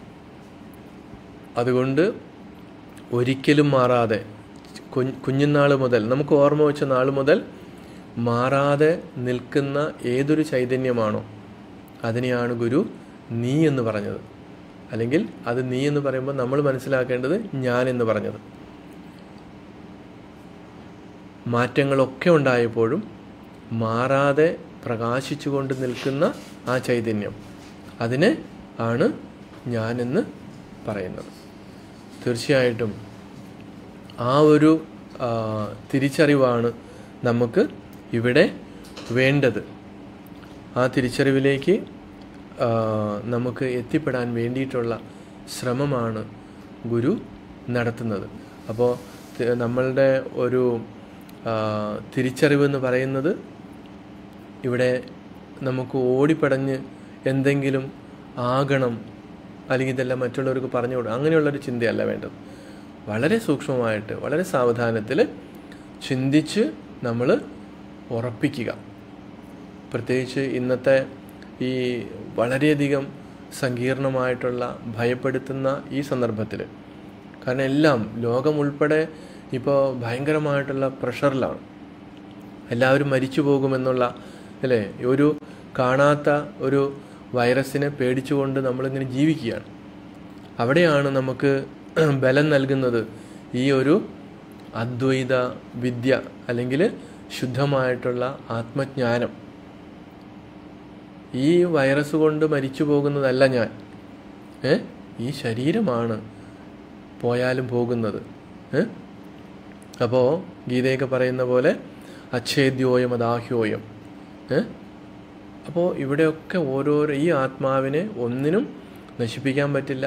അതുകൊണ്ട് ഒരിക്കലും മാറാതെ കുഞ്ഞുനാൾ മുതൽ, നമുക്ക് ഓർമ്മ വെച്ച നാൾ മുതൽ മാറാതെ നിൽക്കുന്ന ഏതൊരു ചൈതന്യമാണോ അതിനെയാണ് ഗുരു നീ എന്ന് പറഞ്ഞത്. അല്ലെങ്കിൽ അത് നീ എന്ന് പറയുമ്പോൾ നമ്മൾ മനസ്സിലാക്കേണ്ടത് ഞാൻ എന്ന് പറഞ്ഞത്. മാറ്റങ്ങളൊക്കെ ഉണ്ടായപ്പോഴും മാറാതെ പ്രകാശിച്ചുകൊണ്ട് നിൽക്കുന്ന ആ ചൈതന്യം, അതിനെ ആണ് ഞാനെന്ന് പറയുന്നത്. തീർച്ചയായിട്ടും ആ ഒരു തിരിച്ചറിവാണ് നമുക്ക് ഇവിടെ വേണ്ടത്. ആ തിരിച്ചറിവിലേക്ക് നമുക്ക് എത്തിപ്പെടാൻ വേണ്ടിയിട്ടുള്ള ശ്രമമാണ് ഗുരു നടത്തുന്നത്. അപ്പോൾ നമ്മളുടെ ഒരു തിരിച്ചറിവെന്ന് പറയുന്നത് ഇവിടെ നമുക്ക് ഓടിപ്പടഞ്ഞ് എന്തെങ്കിലും ആകണം, അല്ലെങ്കിൽ ഇതെല്ലാം മറ്റുള്ളവർക്ക് പറഞ്ഞു കൊടുക്കണം, അങ്ങനെയുള്ളൊരു ചിന്തയല്ല വേണ്ടത്. വളരെ സൂക്ഷ്മമായിട്ട് വളരെ സാവധാനത്തിൽ ചിന്തിച്ച് നമ്മൾ ഉറപ്പിക്കുക. പ്രത്യേകിച്ച് ഇന്നത്തെ ഈ വളരെയധികം സങ്കീർണമായിട്ടുള്ള ഭയപ്പെടുത്തുന്ന ഈ സന്ദർഭത്തിൽ, കാരണം എല്ലാം ലോകം ഉൾപ്പെടെ ഇപ്പോൾ ഭയങ്കരമായിട്ടുള്ള പ്രഷറിലാണ്. എല്ലാവരും മരിച്ചു പോകുമെന്നുള്ള അല്ലേ, ഒരു കാണാത്ത ഒരു വൈറസിനെ പേടിച്ചുകൊണ്ട് നമ്മളിങ്ങനെ ജീവിക്കുകയാണ്. അവിടെയാണ് നമുക്ക് ബലം നൽകുന്നത് ഈ ഒരു അദ്വൈത വിദ്യ, അല്ലെങ്കിൽ ശുദ്ധമായിട്ടുള്ള ആത്മജ്ഞാനം. ഈ വൈറസ് കൊണ്ട് മരിച്ചു പോകുന്നതല്ല ഞാൻ, ഈ ശരീരമാണ് പോയാലും പോകുന്നത്. അപ്പോൾ ഗീതയൊക്കെ പറയുന്ന പോലെ അച്ഛേദ്യോയം അദാഹ്യോയം. അപ്പോൾ ഇവിടെയൊക്കെ ഓരോരോ ഈ ആത്മാവിനെ ഒന്നിനും നശിപ്പിക്കാൻ പറ്റില്ല.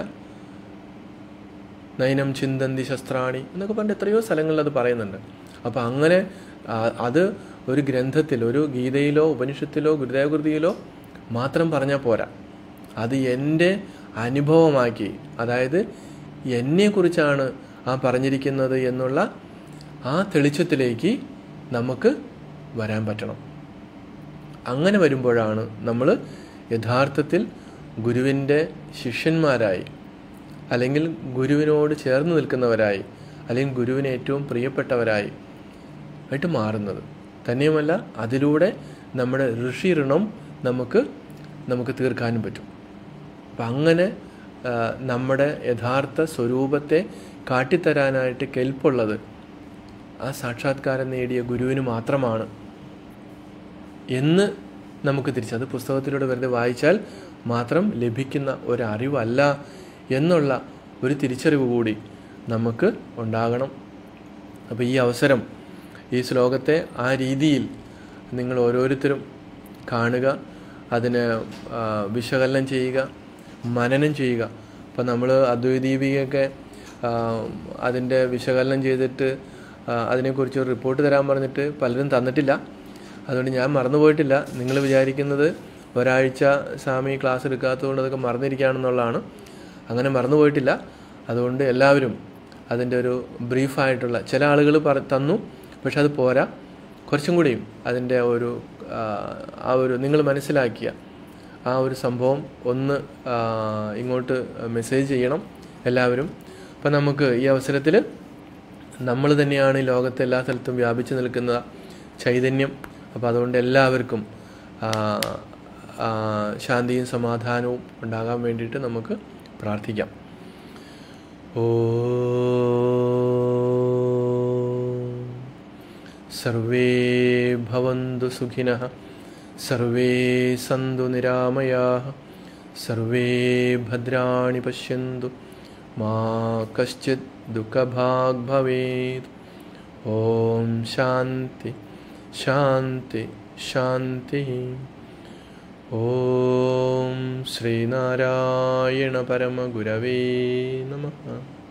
നൈനം ചിന്തന്തി ശസ്ത്രാണി എന്നൊക്കെ പറഞ്ഞിട്ട് എത്രയോ സ്ഥലങ്ങളിൽ അത് പറയുന്നുണ്ട്. അപ്പോൾ അങ്ങനെ അത് ഒരു ഗ്രന്ഥത്തിൽ, ഒരു ഗീതയിലോ ഉപനിഷത്തിലോ ഗുരുദേവകൃതിയിലോ മാത്രം പറഞ്ഞാൽ പോരാ. അത് എൻ്റെ അനുഭവമാക്കി, അതായത് എന്നെക്കുറിച്ചാണ് ആ പറഞ്ഞിരിക്കുന്നത് എന്നുള്ള ആ തെളിച്ചത്തിലേക്ക് നമുക്ക് വരാൻ പറ്റണം. അങ്ങനെ വരുമ്പോഴാണ് നമ്മൾ യഥാർത്ഥത്തിൽ ഗുരുവിൻ്റെ ശിഷ്യന്മാരായി, അല്ലെങ്കിൽ ഗുരുവിനോട് ചേർന്ന് നിൽക്കുന്നവരായി, അല്ലെങ്കിൽ ഗുരുവിന് ഏറ്റവും പ്രിയപ്പെട്ടവരായി ആയിട്ട് മാറുന്നത്. തന്നെയുമല്ല അതിലൂടെ നമ്മുടെ ഋഷി ഋണം നമുക്ക് തീർക്കാനും പറ്റും. അപ്പം അങ്ങനെ നമ്മുടെ യഥാർത്ഥ സ്വരൂപത്തെ കാട്ടിത്തരാനായിട്ട് കെൽപ്പുള്ളത് ആ സാക്ഷാത്കാരം നേടിയ ഗുരുവിന് മാത്രമാണ് എന്ന് നമുക്ക് അത് പുസ്തകത്തിലൂടെ വെറുതെ വായിച്ചാൽ മാത്രം ലഭിക്കുന്ന ഒരറിവല്ല എന്നുള്ള ഒരു തിരിച്ചറിവ് കൂടി നമുക്ക് ഉണ്ടാകണം. അപ്പോൾ ഈ അവസരം, ഈ ശ്ലോകത്തെ ആ രീതിയിൽ നിങ്ങൾ ഓരോരുത്തരും കാണുക, അതിന് വിശകലനം ചെയ്യുക, മനനം ചെയ്യുക. അപ്പോൾ നമ്മൾ അദ്വൈതദീപികയൊക്കെ അതിൻ്റെ വിശകലനം ചെയ്തിട്ട് അതിനെക്കുറിച്ച് ഒരു റിപ്പോർട്ട് തരാൻ പറഞ്ഞിട്ട് പലരും തന്നിട്ടില്ല. അതുകൊണ്ട് ഞാൻ മറന്നുപോയിട്ടില്ല. നിങ്ങൾ വിചാരിക്കുന്നത് ഒരാഴ്ച സ്വാമി ക്ലാസ് എടുക്കാത്തതുകൊണ്ട് അതൊക്കെ മറന്നിരിക്കുകയാണെന്നുള്ളതാണ്. അങ്ങനെ മറന്നുപോയിട്ടില്ല. അതുകൊണ്ട് എല്ലാവരും അതിൻ്റെ ഒരു ബ്രീഫായിട്ടുള്ള, ചില ആളുകൾ തന്നു, പക്ഷെ അത് പോരാ, കുറച്ചും കൂടിയും അതിൻ്റെ ആ ഒരു നിങ്ങൾ മനസ്സിലാക്കിയ ആ ഒരു സംഭവം ഒന്ന് ഇങ്ങോട്ട് മെസ്സേജ് ചെയ്യണം എല്ലാവരും. അപ്പം നമുക്ക് ഈ അവസരത്തിൽ നമ്മൾ തന്നെയാണ് ഈ ലോകത്തെ എല്ലാ സ്ഥലത്തും വ്യാപിച്ചു നിൽക്കുന്ന ചൈതന്യം. അപ്പോൾ അതുകൊണ്ട് എല്ലാവർക്കും ശാന്തിയും സമാധാനവും ഉണ്ടാകാൻ വേണ്ടിയിട്ട് നമുക്ക് പ്രാർത്ഥിക്കാം. സർവേ ഭവന്തു സുഖിനഃ, സർവേ സന്തു നിരാമയാഃ, സർവേ ഭദ്രാണി പശ്യന്തു, മാ കശ്ചിത് ദുഃഖഭാഗ് ഭവേത്. ഓം ശാന്തി ശാന്തി ശാന്തി. ഓം ശ്രീനാരായണ പരമഗുരവേ നമഃ.